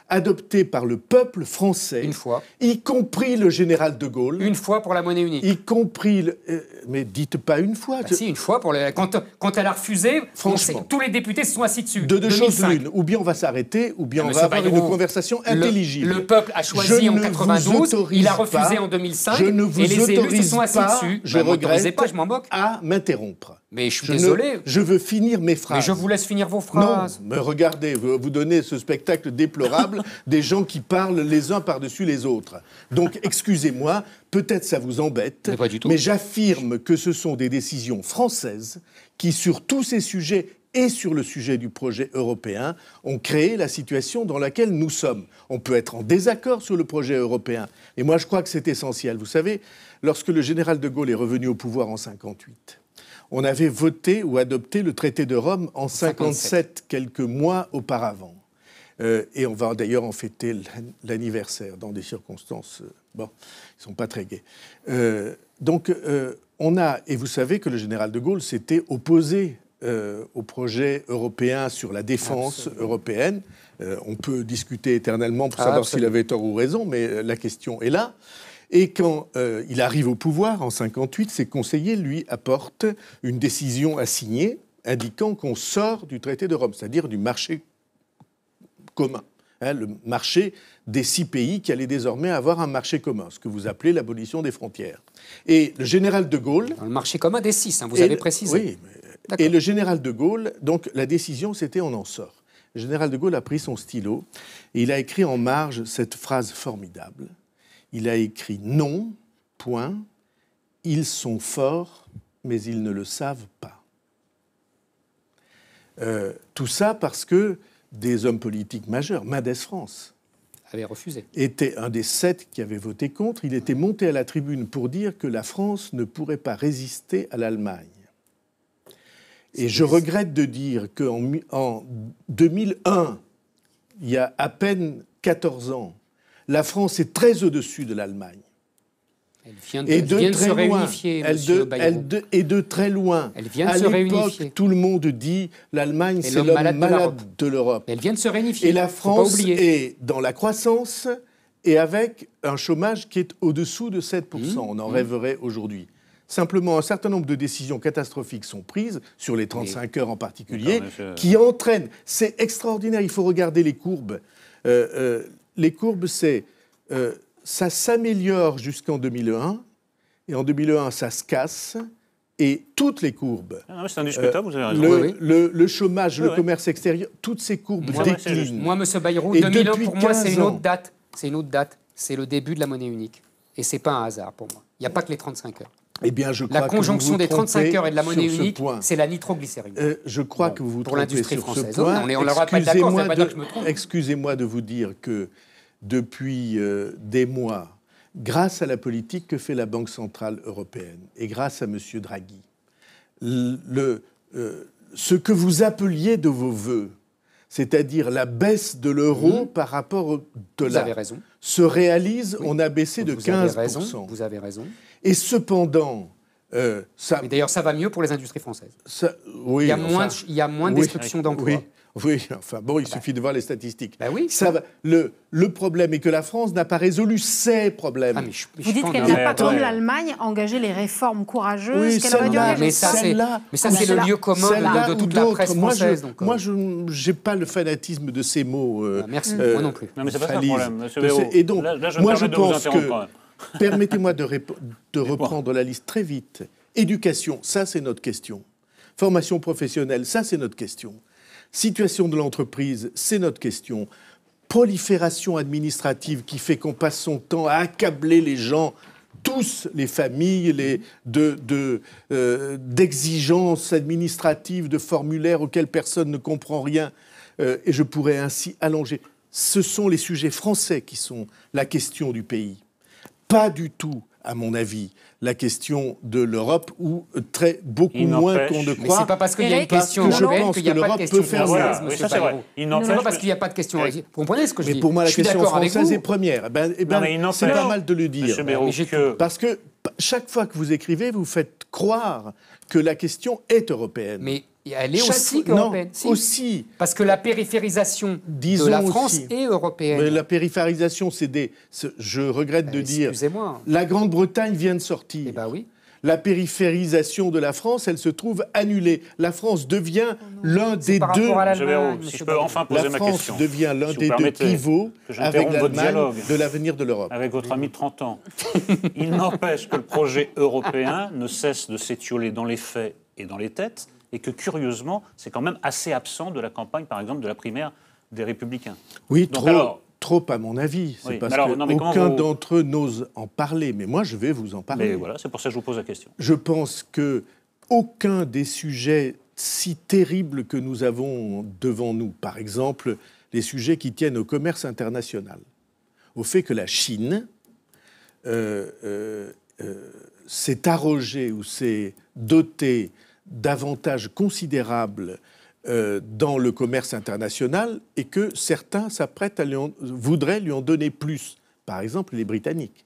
adopté par le peuple français. Une fois. Y compris le général de Gaulle. Une fois pour la monnaie unique. Y compris... Le, euh, mais dites pas une fois. Bah si, une fois. Pour les, quand, quand elle a refusé, franchement, sait, tous les députés se sont assis dessus. De deux choses l'une. Ou bien on va s'arrêter, ou bien non, on va avoir Bayrou, une conversation intelligible. Le, le peuple a choisi je en quatre-vingt-douze, il a refusé pas, en deux mille cinq, je ne vous et les élus se sont assis pas, dessus. Je bah, regrette pas, je m'en moque. à m'interrompre. Mais je suis je désolé. Ne, je veux finir mes phrases. Mais je vous laisse finir vos phrases. Non, mais regardez, vous, vous donnez ce spectacle déplorable des gens qui parlent les uns par-dessus les autres. Donc, excusez-moi, peut-être ça vous embête, mais, pas du tout. mais j'affirme que ce sont des décisions françaises qui, sur tous ces sujets et sur le sujet du projet européen, ont créé la situation dans laquelle nous sommes. On peut être en désaccord sur le projet européen, et moi je crois que c'est essentiel. Vous savez, lorsque le général de Gaulle est revenu au pouvoir en cinquante-huit, on avait voté ou adopté le traité de Rome en cinquante-sept, quelques mois auparavant. Euh, et on va d'ailleurs en fêter l'anniversaire dans des circonstances, euh, bon, ils ne sont pas très gais. Euh, donc euh, on a, et vous savez que le général de Gaulle s'était opposé euh, au projet européen sur la défense Absolument. européenne. Euh, on peut discuter éternellement pour ah, savoir s'il avait tort ou raison, mais la question est là. Et quand euh, il arrive au pouvoir en cinquante-huit, ses conseillers lui apportent une décision à signer indiquant qu'on sort du traité de Rome, c'est-à-dire du marché commun, hein, le marché des six pays qui allaient désormais avoir un marché commun, ce que vous appelez l'abolition des frontières. Et le général de Gaulle... Le marché commun des six, hein, vous avez le, précisé. Oui, et le général de Gaulle, donc la décision c'était on en sort. Le général de Gaulle a pris son stylo et il a écrit en marge cette phrase formidable. Il a écrit « Non, point, ils sont forts, mais ils ne le savent pas euh, ». Tout ça parce que des hommes politiques majeurs, Mendès France, avait refusé. Était un des sept qui avait voté contre. Il était monté à la tribune pour dire que la France ne pourrait pas résister à l'Allemagne. Et je regrette de dire qu'en en deux mille un, il y a à peine quatorze ans, la France est très au-dessus de l'Allemagne. Elle vient de, et de, vient de se loin, réunifier, elle monsieur de, Bayrou. Elle de, et de très loin. Elle vient de à se réunifier. Tout le monde dit l'Allemagne, c'est l'homme malade, malade de l'Europe. Elle vient de se réunifier. Et la France est dans la croissance et avec un chômage qui est au-dessous de sept pour cent. Mmh, On en mmh. rêverait aujourd'hui. Simplement, un certain nombre de décisions catastrophiques sont prises, sur les trente-cinq heures en particulier, qui entraînent... C'est extraordinaire, il faut regarder les courbes. Euh, euh, les courbes, c'est... Euh, ça s'améliore jusqu'en deux mille un, et en deux mille un, ça se casse, et toutes les courbes... Ah, c'est indiscutable, euh, vous avez raison. Le, oui, oui. le, le chômage, oui, le oui. commerce extérieur, toutes ces courbes moi, déclinent. Moi, M. Bayrou, deux mille un, pour moi, c'est une autre date. C'est une autre date. C'est le début de la monnaie unique. Et ce n'est pas un hasard, pour moi. Il n'y a pas que les trente-cinq heures. Eh bien, je crois la conjonction que des trente-cinq heures et de la monnaie unique, c'est la nitroglycérine. Euh, je crois bon, que vous vous pour trompez sur française. ce point. On ne l'aura pas d'accord, ça ne veut pas dire que je me trompe. Excusez-moi de vous dire que depuis euh, des mois, grâce à la politique que fait la Banque centrale européenne et grâce à M. Draghi, le, euh, ce que vous appeliez de vos vœux, c'est-à-dire la baisse de l'euro mmh. par rapport au dollar, vous avez raison. se réalise, oui. on a baissé de vous quinze pour cent. Avez raison, vous avez raison. Et cependant... Euh, ça... Mais d'ailleurs, ça va mieux pour les industries françaises. Ça, oui, il, y a enfin, moins de, il y a moins de oui, destruction d'emplois. Oui, oui, enfin bon, il bah, suffit de voir les statistiques. Bah oui, ça va. Le, le problème est que la France n'a pas résolu ses problèmes. Ah, mais je, mais Vous dites qu'elle n'a pas, comme l'Allemagne, engagé les réformes courageuses oui, qu'elle aurait dû engager. Mais ça, c'est, mais ça, c'est le lieu commun de, de toute la presse française. Donc, moi, je n'ai pas le fanatisme de ces mots. Euh, ah, merci, euh, moi non plus. Non, mais c'est pas ça le problème, monsieur Béraud. Et donc, là, là, je moi, je pense que... Permettez-moi de, de reprendre la liste très vite. Éducation, ça c'est notre question. Formation professionnelle, ça c'est notre question. Situation de l'entreprise, c'est notre question. Prolifération administrative qui fait qu'on passe son temps à accabler les gens, tous les familles, les, de, de, euh, d'exigences administratives, de formulaires auxquels personne ne comprend rien. Euh, et je pourrais ainsi allonger. Ce sont les sujets français qui sont la question du pays. Pas du tout, à mon avis, la question de l'Europe, ou très beaucoup moins qu'on ne croit. Mais c'est pas parce qu'il y a une question européenne qu'il n'y a pas de question française, oui, ça c'est vrai. C'est pas parce qu'il n'y a pas de question. Vous comprenez ce que je dis? Mais pour moi, la question française est première. Eh ben, eh ben, c'est pas mal de le dire. Béraud, que... Parce que chaque fois que vous écrivez, vous faites croire que la question est européenne. Mais elle est Chaque aussi fois- non, européenne. Si. aussi. Parce que la périphérisation Disons de la France aussi. est européenne. Mais la périphérisation, c'est des... c'est- Je regrette de dire... Excusez-moi. La Grande-Bretagne vient de sortir. Eh ben oui. La périphérisation de la France, elle se trouve annulée. La France devient l'un des par deux... rapport à Monsieur l'Allemagne, Bayrou, si monsieur je peux Bayrou. enfin poser La ma France question. devient l'un Si vous des deux permettez pivots que avec j'interrompe votre l'Allemagne dialogue de l'avenir de l'Europe. avec votre ami de trente ans. Il n'empêche que le projet européen ne cesse de s'étioler dans les faits et dans les têtes, et que curieusement, c'est quand même assez absent de la campagne, par exemple, de la primaire des Républicains. Oui, Donc trop, alors- trop à mon avis. C'est Oui, parce mais alors, non, mais comment qu'aucun vous- d'entre eux n'ose en parler. Mais moi, je vais vous en parler. Mais voilà, c'est pour ça que je vous pose la question. Je pense que aucun des sujets si terribles que nous avons devant nous, par exemple les sujets qui tiennent au commerce international, au fait que la Chine euh, euh, euh, s'est arrogée ou s'est dotée d'avantages considérables euh, dans le commerce international et que certains s'apprêtent à lui en, voudraient lui en donner plus. Par exemple, les Britanniques,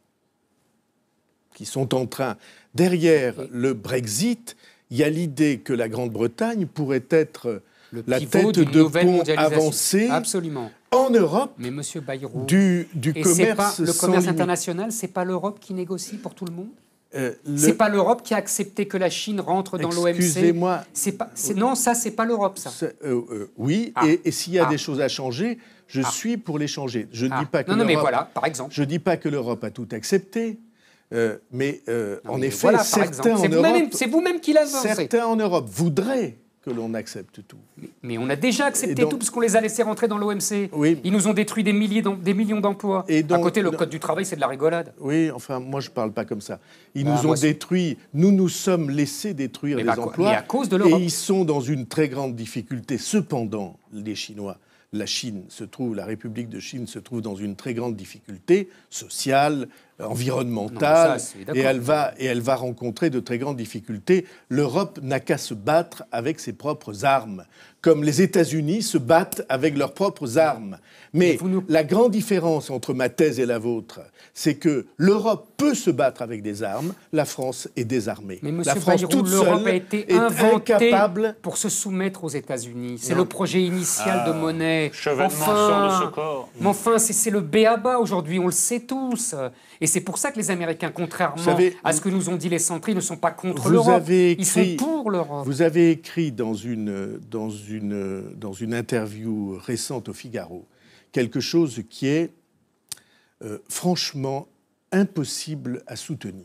qui sont en train, derrière le Brexit, il y a l'idée que la Grande-Bretagne pourrait être Le la pivot tête d'une de nouvelle pont mondialisation. avancée Absolument. en Europe Mais monsieur Bayrou, du, du et c'est pas commerce le sans commerce limite. international, c'est pas l'Europe qui négocie pour tout le monde. Euh, le- C'est pas l'Europe qui a accepté que la Chine rentre dans l'O M C. Excusez-moi. C'est pas. c'est- Non, ça c'est pas l'Europe, ça. C'est- euh, euh, oui, Ah. et, et s'il y a Ah. des choses à changer, je Ah. suis pour les changer. Je ne Ah. dis pas que Non, non, mais l'Europe- voilà, par exemple. Je ne dis pas que l'Europe a tout accepté, euh, mais euh, Non, en mais effet, voilà, par certains exemple. en C'est vous-même, Europe, c'est vous-même qui l'avancez. certains en Europe voudraient que l'on accepte tout. Mais, mais on a déjà accepté Et donc- tout parce qu'on les a laissés rentrer dans l'O M C. Oui. Ils nous ont détruit des, milliers d'em- des millions d'emplois. Et donc- à côté, le code du travail, c'est de la rigolade. Oui, enfin, moi, je ne parle pas comme ça. Ils Bah, nous ont moi, c'est- détruits, nous nous sommes laissés détruire Mais les bah, quoi- emplois. mais à cause de l'Europe. Et ils sont dans une très grande difficulté. Cependant, les Chinois, la Chine se trouve, la République de Chine se trouve dans une très grande difficulté sociale, environnementale, Non, ça, c'est- d'accord. et elle va et elle va rencontrer de très grandes difficultés. L'Europe n'a qu'à se battre avec ses propres armes, comme les États-Unis se battent avec leurs propres armes. Mais la grande différence entre ma thèse et la vôtre, c'est que l'Europe peut se battre avec des armes, la France est désarmée. Mais la monsieur France Bayrou, toute l'Europe seule a été est inventée incapable. pour se soumettre aux États-Unis. C'est Non. le projet initial Ah, de monnaie. Chevènement Enfin, sort de ce corps. mais enfin, c'est c'est le b a ba aujourd'hui, on le sait tous. Et c'est pour ça que les Américains, contrairement Vous savez, à ce que nous ont dit les centristes, ne sont pas contre Vous l'Europe. avez Ils sont écrit, pour l'Europe. vous avez écrit dans une, dans, une, dans une interview récente au Figaro quelque chose qui est euh, franchement impossible à soutenir.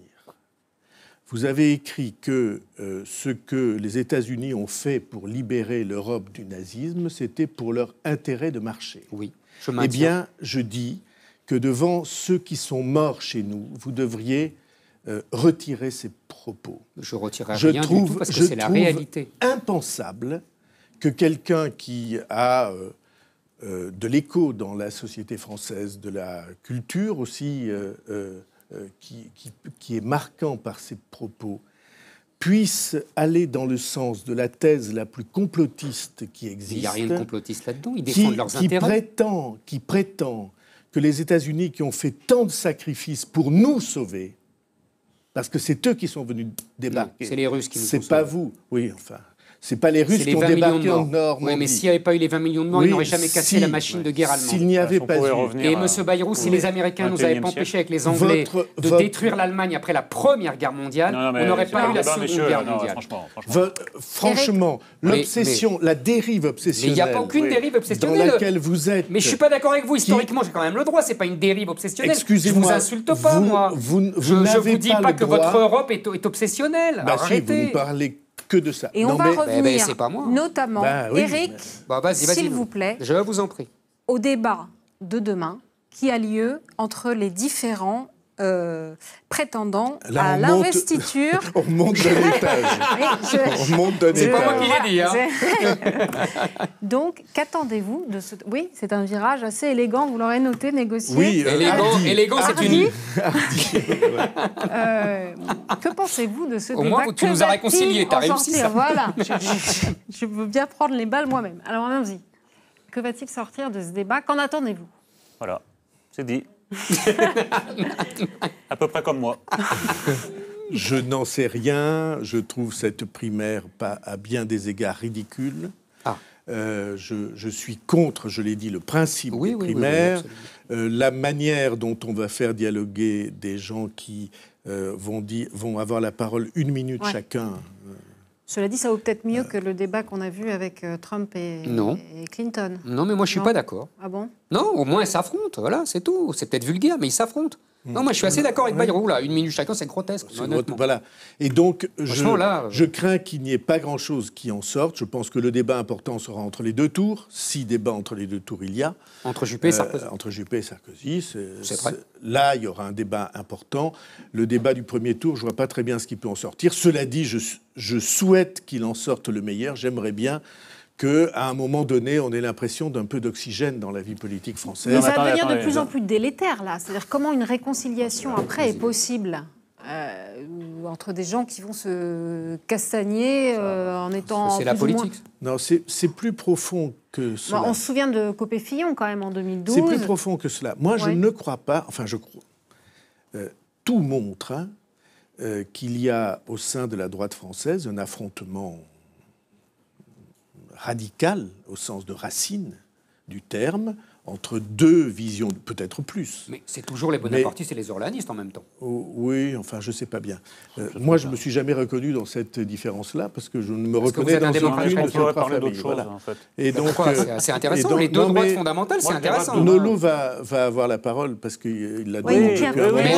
Vous avez écrit que euh, ce que les États-Unis ont fait pour libérer l'Europe du nazisme, c'était pour leur intérêt de marché. Oui, je Eh maintiens. bien, je dis que devant ceux qui sont morts chez nous, vous devriez euh, retirer ces propos. Je retirerai Je rien du trouve- tout parce que je c'est la trouve réalité. impensable que quelqu'un qui a euh, euh, de l'écho dans la société française, de la culture aussi, euh, euh, euh, qui, qui- qui est marquant par ses propos, puisse aller dans le sens de la thèse la plus complotiste qui existe. Il n'y a rien de complotiste là-dedans. Ils qui, défendent leurs qui intérêts. prétend, qui prétend que les États-Unis qui ont fait tant de sacrifices pour nous sauver, parce que c'est eux qui sont venus débarquer. Non, c'est les Russes qui nous C'est ont pas sauvés. vous. Oui, enfin. C'est pas les Russes C'est les qui ont vingt millions débarqué de en morts. Normandie. Oui, mais s'il n'y avait pas eu les vingt millions de morts, Oui, ils n'auraient jamais cassé si, la machine de guerre allemande. S'il n'y avait On pas pourrait eu... revenir Et à- monsieur Bayrou, si oui. les Américains ne nous avaient pas vingt et unième empêché avec les Anglais Votre- de votre- détruire l'Allemagne après la Première Guerre mondiale, Non, non, mais on n'aurait c'est pas un eu la débat, Seconde messieurs, Guerre non, mondiale. franchement, franchement. Vo- franchement, Mais- l'obsession, la dérive obsessionnelle... Mais il n'y a pas aucune Oui. dérive dans obsessionnelle. laquelle vous êtes... Mais je suis pas d'accord avec vous. Historiquement, j'ai quand même le droit. C'est pas une dérive obsessionnelle. Excusez-moi, Je vous insulte pas, vous- moi. vous- vous je, je n'avez vous dis pas pas le que droit- votre Europe est, est obsessionnelle. Bah si, vous Arrêtez. ne parlez que de ça. Et Non, on va mais- revenir, ben, c'est pas moi. notamment, Bah oui, Eric, Bah, vas-y, vas-y, s'il Lou. vous plaît, Je vous en prie. au débat de demain qui a lieu entre les différents euh, prétendants Là, à on monte- l'investiture. On monte d'un étage. Oui, je- On monte d'un C'est pas moi étage. qui l'ai dit, hein. C'est- Donc, qu'attendez-vous de ce... Oui, c'est un virage assez élégant, vous l'aurez noté, négocié. Oui, euh, Élégant, hardi. élégant, c'est Hardi. une. Euh, que pensez-vous de ce Au débat? moins, tu Que nous as va-t-il réconciliés, t'as en réussi, sortir ça. Voilà, je, je- je veux bien prendre les balles moi-même. Alors, allons-y. Que va-t-il sortir de ce débat? Qu'en attendez-vous? Voilà, c'est dit. À peu près comme moi. Je n'en sais rien. Je trouve cette primaire pas, à bien des égards ridicule. Ah. Euh, je, je suis contre, je l'ai dit, le principe oui, des oui, primaires, oui, oui, euh, la manière dont on va faire dialoguer des gens qui euh, vont, dire, vont avoir la parole une minute ouais. chacun. Cela dit, ça vaut peut-être mieux que le débat qu'on a vu avec Trump et, non. et Clinton. Non, mais moi, je ne suis pas d'accord. Ah bon? Non, au moins, ils s'affrontent, voilà, c'est tout. C'est peut-être vulgaire, mais ils s'affrontent. Non, moi, je suis assez d'accord avec Bayrou, là. Une minute chacun, c'est grotesque. Voilà. Et donc, je, là, je crains qu'il n'y ait pas grand-chose qui en sorte. Je pense que le débat important sera entre les deux tours, si débat entre les deux tours il y a. Entre Juppé et Sarkozy. Euh, entre Juppé et Sarkozy. C'est vrai. Là, il y aura un débat important. Le débat du premier tour, je ne vois pas très bien ce qui peut en sortir. Cela dit, je, je souhaite qu'il en sorte le meilleur. J'aimerais bien qu'à un moment donné, on ait l'impression d'un peu d'oxygène dans la vie politique française. Mais ça va devenir de plus en plus délétère, là. C'est-à-dire comment une réconciliation après est possible euh, entre des gens qui vont se castagner euh, en étant C'est la politique. Moins... Non, c'est plus profond que cela. Bon, on se souvient de Copé-Fillon, quand même, en deux mille douze. C'est plus profond que cela. Moi, ouais. je ne crois pas... Enfin, je crois... Euh, tout montre hein, euh, qu'il y a, au sein de la droite française, un affrontement radical, au sens de racine du terme, entre deux visions, peut-être plus. Mais c'est toujours les bonapartistes Mais... et les orléanistes en même temps. Oh, oui, enfin, je ne sais pas bien. Euh, moi, je ne me suis jamais reconnu dans cette différence-là, parce que je ne me parce reconnais dans aucune de ces trois familles. Voilà. En fait. Et donc, euh, c'est intéressant. Donc, les deux non, droites fondamentales, c'est intéressant. Nolo va, va avoir la parole, parce qu'il l'a dit. Oui, oui,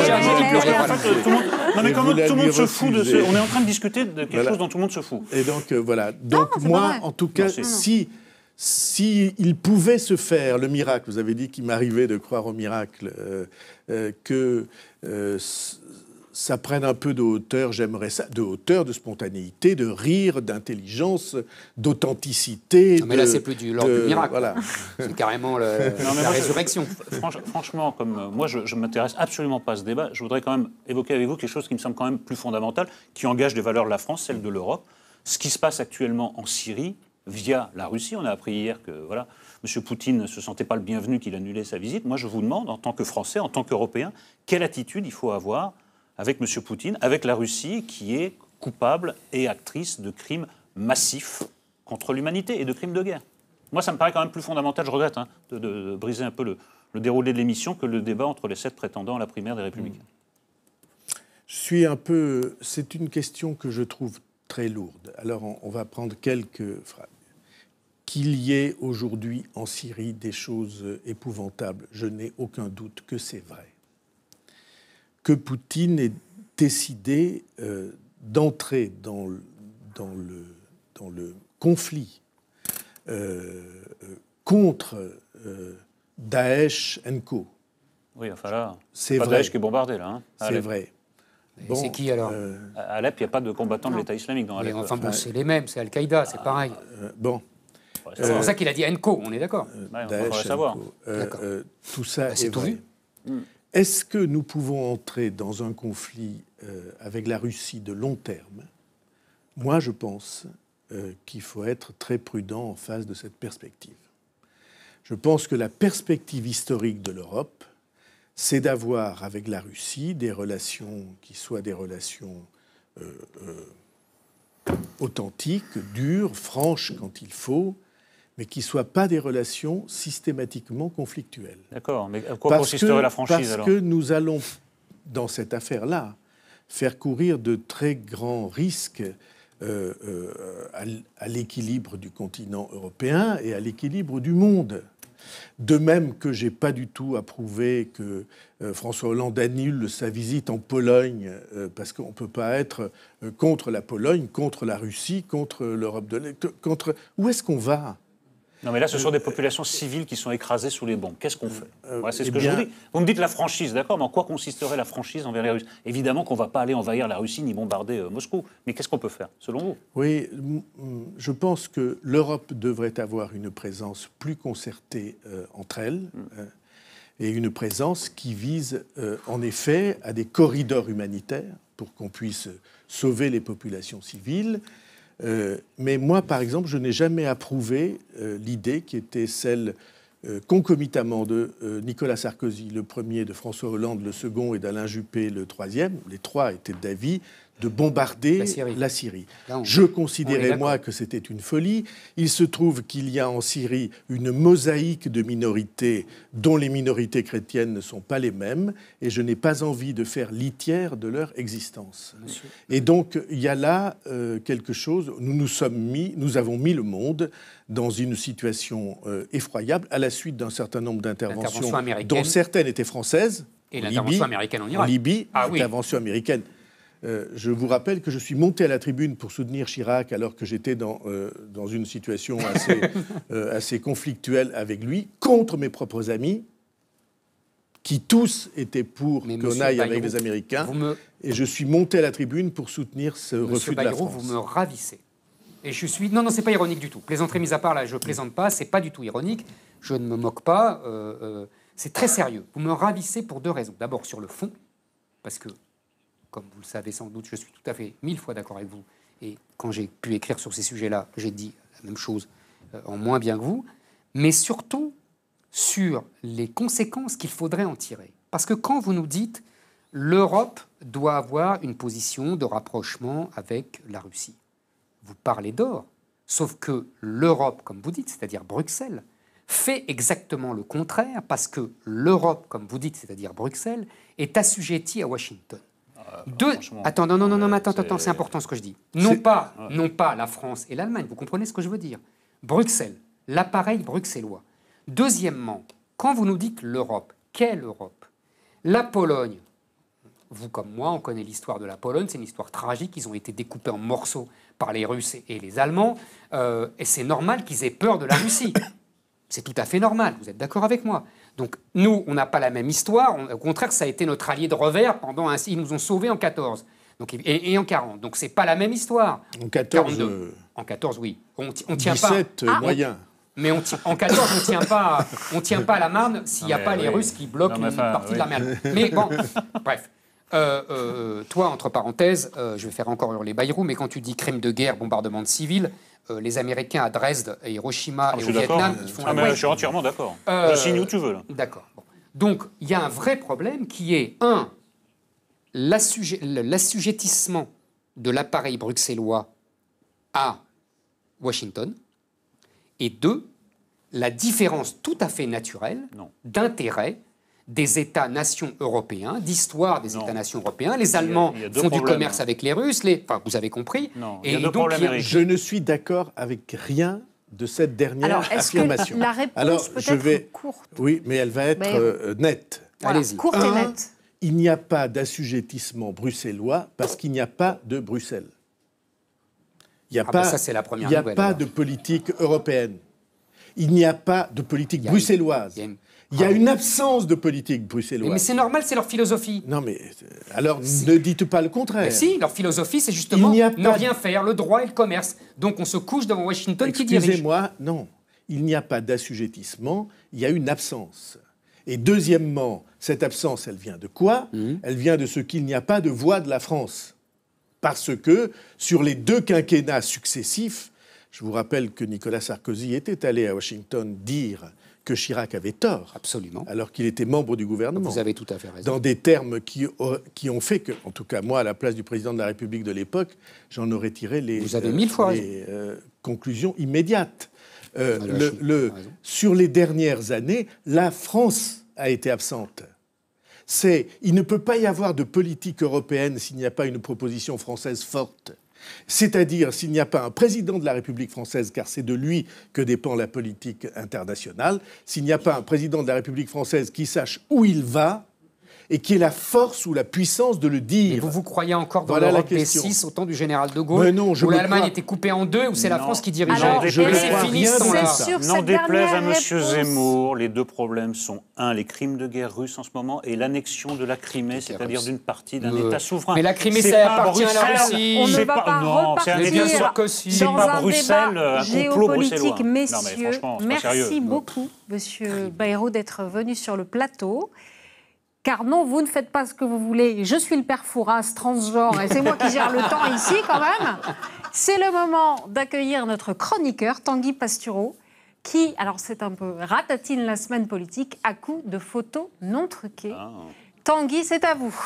non, mais comment tout le monde se fout de ce... On est en train de discuter de quelque chose dont tout le monde se fout. Et donc, voilà. Donc, moi, en tout cas, si... S'il si pouvait se faire le miracle, vous avez dit qu'il m'arrivait de croire au miracle, euh, euh, que euh, ça prenne un peu de hauteur, j'aimerais ça, de hauteur, de spontanéité, de rire, d'intelligence, d'authenticité. Mais là, c'est plus du l'ordre du miracle. Voilà. C'est carrément le, non, mais la moi, résurrection. Je, franch, franchement, comme euh, moi, je ne m'intéresse absolument pas à ce débat, je voudrais quand même évoquer avec vous quelque chose qui me semble quand même plus fondamental, qui engage des valeurs de la France, celles de l'Europe. Ce qui se passe actuellement en Syrie, via la Russie. On a appris hier que voilà, M. Poutine ne se sentait pas le bienvenu, qu'il annulait sa visite. Moi, je vous demande, en tant que Français, en tant qu'Européens, quelle attitude il faut avoir avec M. Poutine, avec la Russie, qui est coupable et actrice de crimes massifs contre l'humanité et de crimes de guerre. Moi, ça me paraît quand même plus fondamental, je regrette, hein, de, de, de briser un peu le, le déroulé de l'émission, que le débat entre les sept prétendants à la primaire des Républicains. Je suis un peu... C'est une question que je trouve très lourde. Alors, on, on va prendre quelques phrases. Qu'il y ait aujourd'hui en Syrie des choses épouvantables, je n'ai aucun doute que c'est vrai. Que Poutine ait décidé euh, d'entrer dans, dans, le, dans le conflit euh, contre euh, Daesh and co. Oui, enfin là, c'est pas vrai. Daesh qui est bombardé, là. Hein, c'est vrai. Bon, c'est qui alors euh, À Alep, il n'y a pas de combattants non. de l'État islamique dans Alep. Mais enfin bon, c'est les mêmes, c'est Al-Qaïda, c'est pareil. Euh, bon. C'est euh, pour ça qu'il a dit Enco, on est d'accord. Euh, ouais, on devrait savoir. Euh, euh, tout ça bah, est, est tout vrai. Mm. Est-ce que nous pouvons entrer dans un conflit euh, avec la Russie de long terme? Moi, je pense euh, qu'il faut être très prudent en face de cette perspective. Je pense que la perspective historique de l'Europe, c'est d'avoir avec la Russie des relations qui soient des relations euh, euh, authentiques, dures, franches quand il faut, mais qui ne soient pas des relations systématiquement conflictuelles. D'accord, mais à quoi consisterait la franchise parce alors ? Parce que nous allons, dans cette affaire-là, faire courir de très grands risques euh, euh, à, à l'équilibre du continent européen et à l'équilibre du monde. De même que je n'ai pas du tout approuvé que euh, François Hollande annule sa visite en Pologne, euh, parce qu'on ne peut pas être euh, contre la Pologne, contre la Russie, contre l'Europe de l'Est, contre... Où est-ce qu'on va ? Non, mais là, ce sont des populations civiles qui sont écrasées sous les bombes. Qu'est-ce qu'on fait ? euh, voilà, C'est ce eh que bien... je vous dis. Vous me dites la franchise, d'accord, mais en quoi consisterait la franchise envers les Russes ? Évidemment qu'on ne va pas aller envahir la Russie ni bombarder euh, Moscou. Mais qu'est-ce qu'on peut faire, selon vous ? Oui, je pense que l'Europe devrait avoir une présence plus concertée euh, entre elles, mm. euh, et une présence qui vise, euh, en effet, à des corridors humanitaires pour qu'on puisse sauver les populations civiles. Euh, mais moi, par exemple, je n'ai jamais approuvé euh, l'idée qui était celle euh, concomitamment de euh, Nicolas Sarkozy, le premier, de François Hollande, le second, et d'Alain Juppé, le troisième. Les trois étaient d'avis de bombarder la Syrie. La Syrie. Là, on, Je considérais, moi, que c'était une folie. Il se trouve qu'il y a en Syrie une mosaïque de minorités dont les minorités chrétiennes ne sont pas les mêmes, et je n'ai pas envie de faire litière de leur existence. Monsieur. Et donc, il y a là euh, quelque chose, nous nous sommes mis, nous avons mis le monde dans une situation euh, effroyable à la suite d'un certain nombre d'interventions, dont certaines étaient françaises. Et l'intervention américaine en Irak. En Libye, ah, oui. Intervention américaine. Euh, je vous rappelle que je suis monté à la tribune pour soutenir Chirac alors que j'étais dans, euh, dans une situation assez, euh, assez conflictuelle avec lui, contre mes propres amis, qui tous étaient pour qu'on aille Bayrou, avec les Américains. Me... Et je suis monté à la tribune pour soutenir ce Monsieur refus Bayrou, de la France. Vous me ravissez. Et je suis... Non, non, c'est pas ironique du tout. Plaisanterie mise à part, là, je plaisante pas, c'est pas du tout ironique. Je ne me moque pas. Euh, euh, c'est très sérieux. Vous me ravissez pour deux raisons. D'abord, sur le fond, parce que comme vous le savez sans doute, je suis tout à fait mille fois d'accord avec vous. Et quand j'ai pu écrire sur ces sujets-là, j'ai dit la même chose euh, en moins bien que vous. Mais surtout sur les conséquences qu'il faudrait en tirer. Parce que quand vous nous dites l'Europe doit avoir une position de rapprochement avec la Russie, vous parlez d'or. Sauf que l'Europe, comme vous dites, c'est-à-dire Bruxelles, fait exactement le contraire parce que l'Europe, comme vous dites, c'est-à-dire Bruxelles, est assujettie à Washington. Deux... Attends, non, non, non, non, attends, attends, c'est important ce que je dis. Non pas, ouais. non pas la France et l'Allemagne, vous comprenez ce que je veux dire. Bruxelles, l'appareil bruxellois. Deuxièmement, quand vous nous dites l'Europe, quelle Europe? La Pologne, vous comme moi, on connaît l'histoire de la Pologne, c'est une histoire tragique, ils ont été découpés en morceaux par les Russes et les Allemands, euh, et c'est normal qu'ils aient peur de la Russie. C'est tout à fait normal, vous êtes d'accord avec moi. Donc nous, on n'a pas la même histoire, on, au contraire, ça a été notre allié de revers pendant un... Ils nous ont sauvés en quatorze donc, et, et en quarante, donc c'est pas la même histoire. En quatorze, euh... En quatorze, oui. On, on tient dix-sept, pas... Euh, moyen. Mais on en quatorze, on ne tient pas, on tient pas à la Marne s'il n'y a pas oui. les Russes qui bloquent non, une enfin, partie oui. de la Marne. Mais bon, bref. Euh, euh, toi, entre parenthèses, euh, je vais faire encore hurler Bayrou, mais quand tu dis crime de guerre, bombardement de civils, euh, les Américains à Dresde et Hiroshima ah, et au Vietnam, ils font ah, la mais Je suis entièrement d'accord. Euh, je signe où tu veux. D'accord. Bon. Donc, il y a un vrai problème qui est, un, l'assujettissement de l'appareil bruxellois à Washington, et deux, la différence tout à fait naturelle d'intérêt des États-nations européens, d'histoire des États-nations européens. Les Allemands il y a, il y a font problèmes. du commerce avec les Russes, les... enfin, vous avez compris. Non, et il y a donc, il y a... Je ne suis d'accord avec rien de cette dernière Alors, affirmation. Que la réponse Alors, peut je être vais... courte. Oui, mais elle va être mais... euh, nette. Voilà, allez-y. Courte Un, et nette. Il n'y a pas d'assujettissement bruxellois parce qu'il n'y a pas de Bruxelles. Il n'y a, ah pas, ben ça, c'est la première il y a nouvelle, pas alors. de politique européenne. Il n'y a pas de politique bruxelloise. Il y a, une... il y a ah, une absence de politique bruxelloise. Mais, mais c'est normal, c'est leur philosophie. Non, mais alors si. ne dites pas le contraire. Mais si, leur philosophie, c'est justement ne pas... rien faire, le droit et le commerce. Donc on se couche devant Washington qui dirige. Excusez-moi, non. Il n'y a pas d'assujettissement, il y a une absence. Et deuxièmement, cette absence, elle vient de quoi ? mmh. Elle vient de ce qu'il n'y a pas de voix de la France. Parce que sur les deux quinquennats successifs, je vous rappelle que Nicolas Sarkozy était allé à Washington dire que Chirac avait tort. Absolument. Alors qu'il était membre du gouvernement. Vous avez tout à fait raison. Dans des termes qui, qui ont fait que, en tout cas moi, à la place du président de la République de l'époque, j'en aurais tiré les, Vous avez mille fois les euh, conclusions immédiates. Euh, le, le, sur les dernières années, la France a été absente. C'est, il ne peut pas y avoir de politique européenne s'il n'y a pas une proposition française forte. C'est-à-dire s'il n'y a pas un président de la République française, car c'est de lui que dépend la politique internationale, s'il n'y a pas un président de la République française qui sache où il va et qui ait la force ou la puissance de le dire. Et vous vous croyez encore dans voilà l'Europe des six, au temps du général de Gaulle, non, où l'Allemagne crois... était coupée en deux, où c'est la France qui dirige. Alors, je c'est fini ce temps-là. N'en déplaise à M. Zemmour, les deux problèmes sont, un, les crimes de guerre russes en ce moment, et l'annexion de la Crimée, c'est-à-dire d'une partie d'un euh... État souverain. Mais la Crimée, ça appartient à la Russie. On ne va pas, pas non, repartir c'est dans pas un Bruxelles, débat un géopolitique. Messieurs, non, mais merci beaucoup, Monsieur Bayrou, d'être venu sur le plateau. Car non, vous ne faites pas ce que vous voulez. Je suis le père Fouras, transgenre, et c'est moi qui gère le temps ici, quand même. C'est le moment d'accueillir notre chroniqueur, Tanguy Pastureau, qui, alors c'est un peu ratatine la semaine politique, à coup de photos non truquées. Ah. Tanguy, c'est à vous.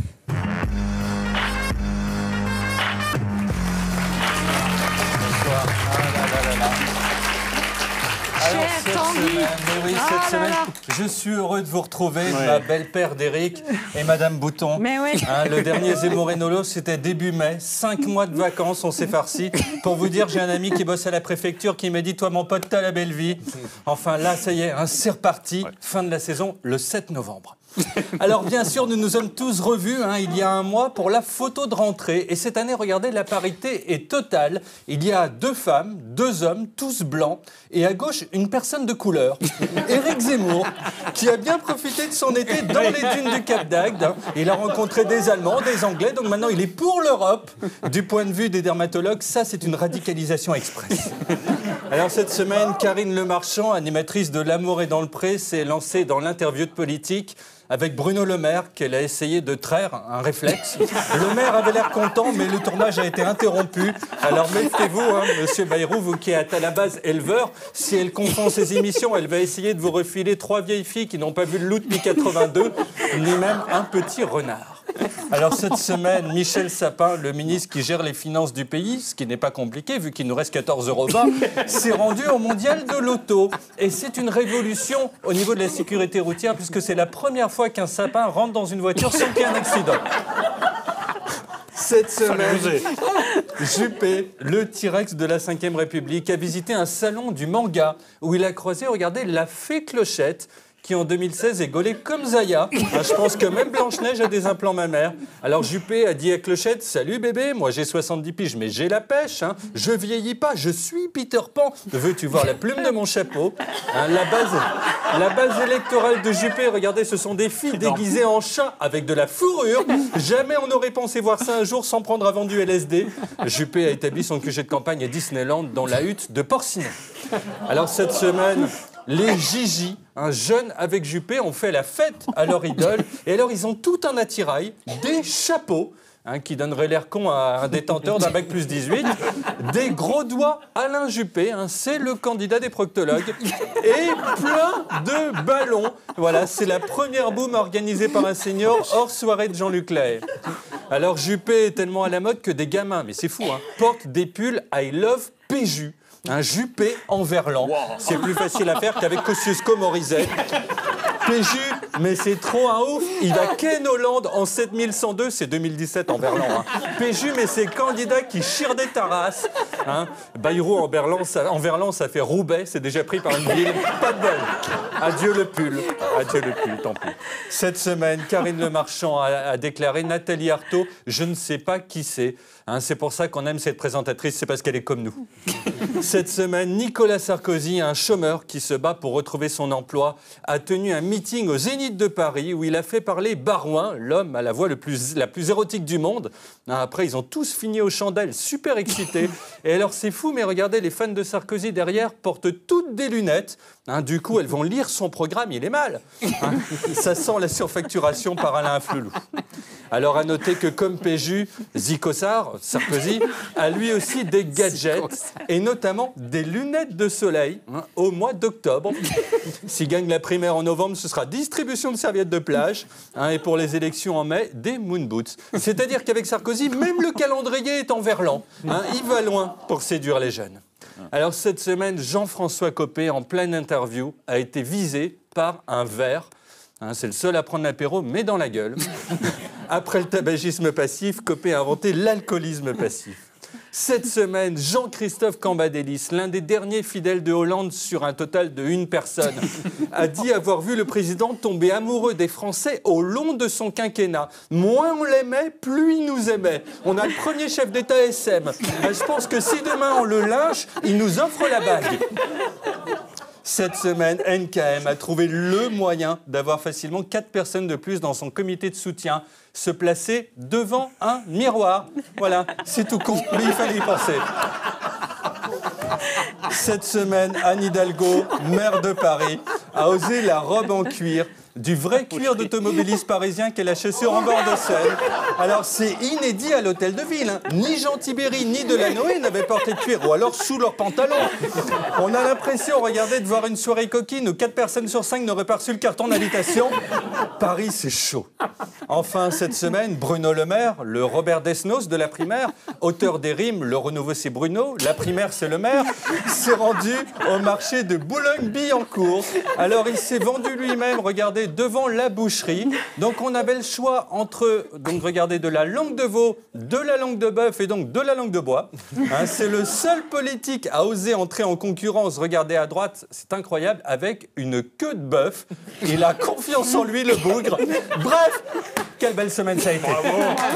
Bonsoir. Ah là là là là. Alors, cette semaine, mais oui, cette ah semaine, je suis heureux de vous retrouver, ouais. ma belle-père d'Éric et Madame Bouton. Mais oui. Hein, le dernier Zemmour-Nolo, c'était début mai, cinq mois de vacances, on s'est farci. Pour vous dire, j'ai un ami qui bosse à la préfecture qui m'a dit « Toi, mon pote, t'as la belle vie ». Enfin, là, ça y est, hein, c'est reparti, ouais. fin de la saison, le sept novembre. Alors bien sûr, nous nous sommes tous revus hein, il y a un mois pour la photo de rentrée. Et cette année, regardez, la parité est totale. Il y a deux femmes, deux hommes, tous blancs. Et à gauche, une personne de couleur. Éric Zemmour, qui a bien profité de son été dans les dunes du Cap d'Agde. Hein. Il a rencontré des Allemands, des Anglais. Donc maintenant, il est pour l'Europe. Du point de vue des dermatologues, ça, c'est une radicalisation express. Alors cette semaine, Karine Le Marchand, animatrice de L'amour est dans le pré, s'est lancée dans l'interview de politique avec Bruno Le Maire, qu'elle a essayé de traire, un réflexe. Le maire avait l'air content, mais le tournage a été interrompu. Alors méfiez-vous, hein, monsieur Bayrou, vous qui êtes à la base éleveur, si elle confond ses émissions, elle va essayer de vous refiler trois vieilles filles qui n'ont pas vu le loup depuis quatre-vingt-deux, ni même un petit renard. Alors cette semaine, Michel Sapin, le ministre qui gère les finances du pays, ce qui n'est pas compliqué vu qu'il nous reste quatorze euros vingt, s'est rendu au mondial de l'auto. Et c'est une révolution au niveau de la sécurité routière puisque c'est la première fois qu'un sapin rentre dans une voiture sans qu'il y ait un accident. Cette semaine, Juppé, le T-Rex de la cinquième République, a visité un salon du manga où il a croisé, regardez, la fée Clochette, qui en deux mille seize est gaulée comme Zaya. Ah, je pense que même Blanche-Neige a des implants mammaires. Alors Juppé a dit à Clochette « Salut bébé, moi j'ai soixante-dix piges, mais j'ai la pêche. Hein. Je vieillis pas, je suis Peter Pan. Veux-tu voir la plume de mon chapeau hein, ?» la, base, la base électorale de Juppé, regardez, ce sont des filles déguisées en chat avec de la fourrure. Jamais on n'aurait pensé voir ça un jour sans prendre avant du L S D. Juppé a établi son Q G de campagne à Disneyland dans la hutte de Porcinet. Alors cette semaine... les Gigi, un jeune avec Juppé, ont fait la fête à leur idole. Et alors, ils ont tout un attirail, des chapeaux, hein, qui donneraient l'air con à un détenteur d'un bac plus dix-huit, des gros doigts Alain Juppé, hein, c'est le candidat des proctologues, et plein de ballons. Voilà, c'est la première boum organisée par un senior hors soirée de Jean-Luc Lahaye. Alors, Juppé est tellement à la mode que des gamins, mais c'est fou, hein, portent des pulls I Love Péju. Un Juppé en verlan. Wow. C'est plus facile à faire qu'avec Kosciusko Morizet. Péju, mais c'est trop un ouf. Il va Ken Hollande en sept mille cent deux, c'est deux mille dix-sept en verlan. Hein. Péju, mais c'est candidat qui chire des tarasses. Hein. Bayrou en verlan, ça, en verlan, ça fait Roubaix, c'est déjà pris par une ville. Pas de bol. Adieu le pull. Adieu le pull, tant pis. Cette semaine, Karine Le Marchand a, a déclaré Nathalie Arthaud, je ne sais pas qui c'est. Hein, c'est pour ça qu'on aime cette présentatrice, c'est parce qu'elle est comme nous. Cette semaine, Nicolas Sarkozy, un chômeur qui se bat pour retrouver son emploi, a tenu un meeting au Zénith de Paris où il a fait parler Barouin, l'homme à la voix le plus, la plus érotique du monde. Après, ils ont tous fini aux chandelles, super excités. Et alors, c'est fou, mais regardez, les fans de Sarkozy derrière portent toutes des lunettes. Hein, du coup, elles vont lire son programme, il est mal. Hein, ça sent la surfacturation par Alain Flelou. Alors, à noter que comme Péju, Zicossar, Sarkozy, a lui aussi des gadgets, et notamment des lunettes de soleil hein, au mois d'octobre. S'il gagne la primaire en novembre, ce sera distribution de serviettes de plage, hein, et pour les élections en mai, des moon boots. C'est-à-dire qu'avec Sarkozy, même le calendrier est en verlan. Hein, il va loin pour séduire les jeunes. Alors cette semaine, Jean-François Copé, en pleine interview, a été visé par un verre. Hein, c'est le seul à prendre l'apéro, mais dans la gueule. Après le tabagisme passif, Copé a inventé l'alcoolisme passif. Cette semaine, Jean-Christophe Cambadélis, l'un des derniers fidèles de Hollande sur un total de une personne, a dit avoir vu le président tomber amoureux des Français au long de son quinquennat. Moins on l'aimait, plus il nous aimait. On a le premier chef d'État S M. Je pense que si demain on le lynche, il nous offre la bague. Cette semaine, N K M a trouvé le moyen d'avoir facilement quatre personnes de plus dans son comité de soutien, se placer devant un miroir. Voilà, c'est tout con, mais il fallait y penser. Cette semaine, Anne Hidalgo, maire de Paris, a osé la robe en cuir du vrai cuir d'automobiliste parisien qu'est la chaussure en bord de Seine. Alors c'est inédit à l'hôtel de ville. Hein. Ni Jean Tibéri ni Delanoë n'avaient porté de cuir, ou alors sous leurs pantalons. On a l'impression, regardez, de voir une soirée coquine où quatre personnes sur cinq n'auraient pas reçu le carton d'invitation. Paris, c'est chaud. Enfin, cette semaine, Bruno Le Maire, le Robert Desnos de la primaire, auteur des rimes, le renouveau c'est Bruno, la primaire c'est le maire, s'est rendu au marché de Boulogne-Billancourt. Alors il s'est vendu lui-même, regardez, devant la boucherie. Donc on avait le choix entre, donc regardez, de la langue de veau, de la langue de bœuf et donc de la langue de bois. Hein, c'est le seul politique à oser entrer en concurrence, regardez à droite, c'est incroyable, avec une queue de bœuf. Il a confiance en lui, le bougre. Bref, quelle belle semaine ça a été. Bravo.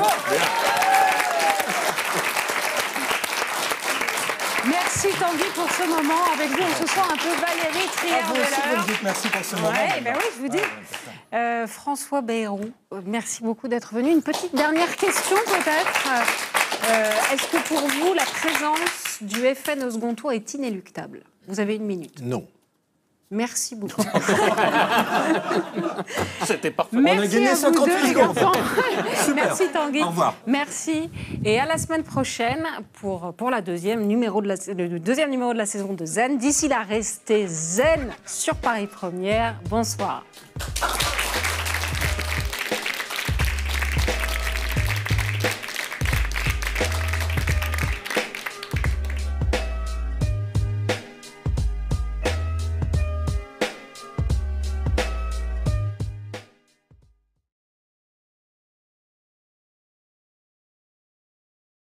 Merci Tanguy pour ce moment. Avec vous, on se sent un peu Valérie Trierweiler. Merci pour ce moment. Ouais, ben oui, je vous dis. Euh, François Bayrou, merci beaucoup d'être venu. Une petite dernière question peut-être. Euh, Est-ce que pour vous, la présence du F N au second tour est inéluctable? Vous avez une minute. Non. Merci beaucoup. C'était parfait. Merci on a gagné cinquante-huit secondes. Merci Tanguy. Au revoir. Merci. Et à la semaine prochaine pour, pour la deuxième numéro de la, le deuxième numéro de la saison de Zen. D'ici là, restez zen sur Paris Première. Bonsoir.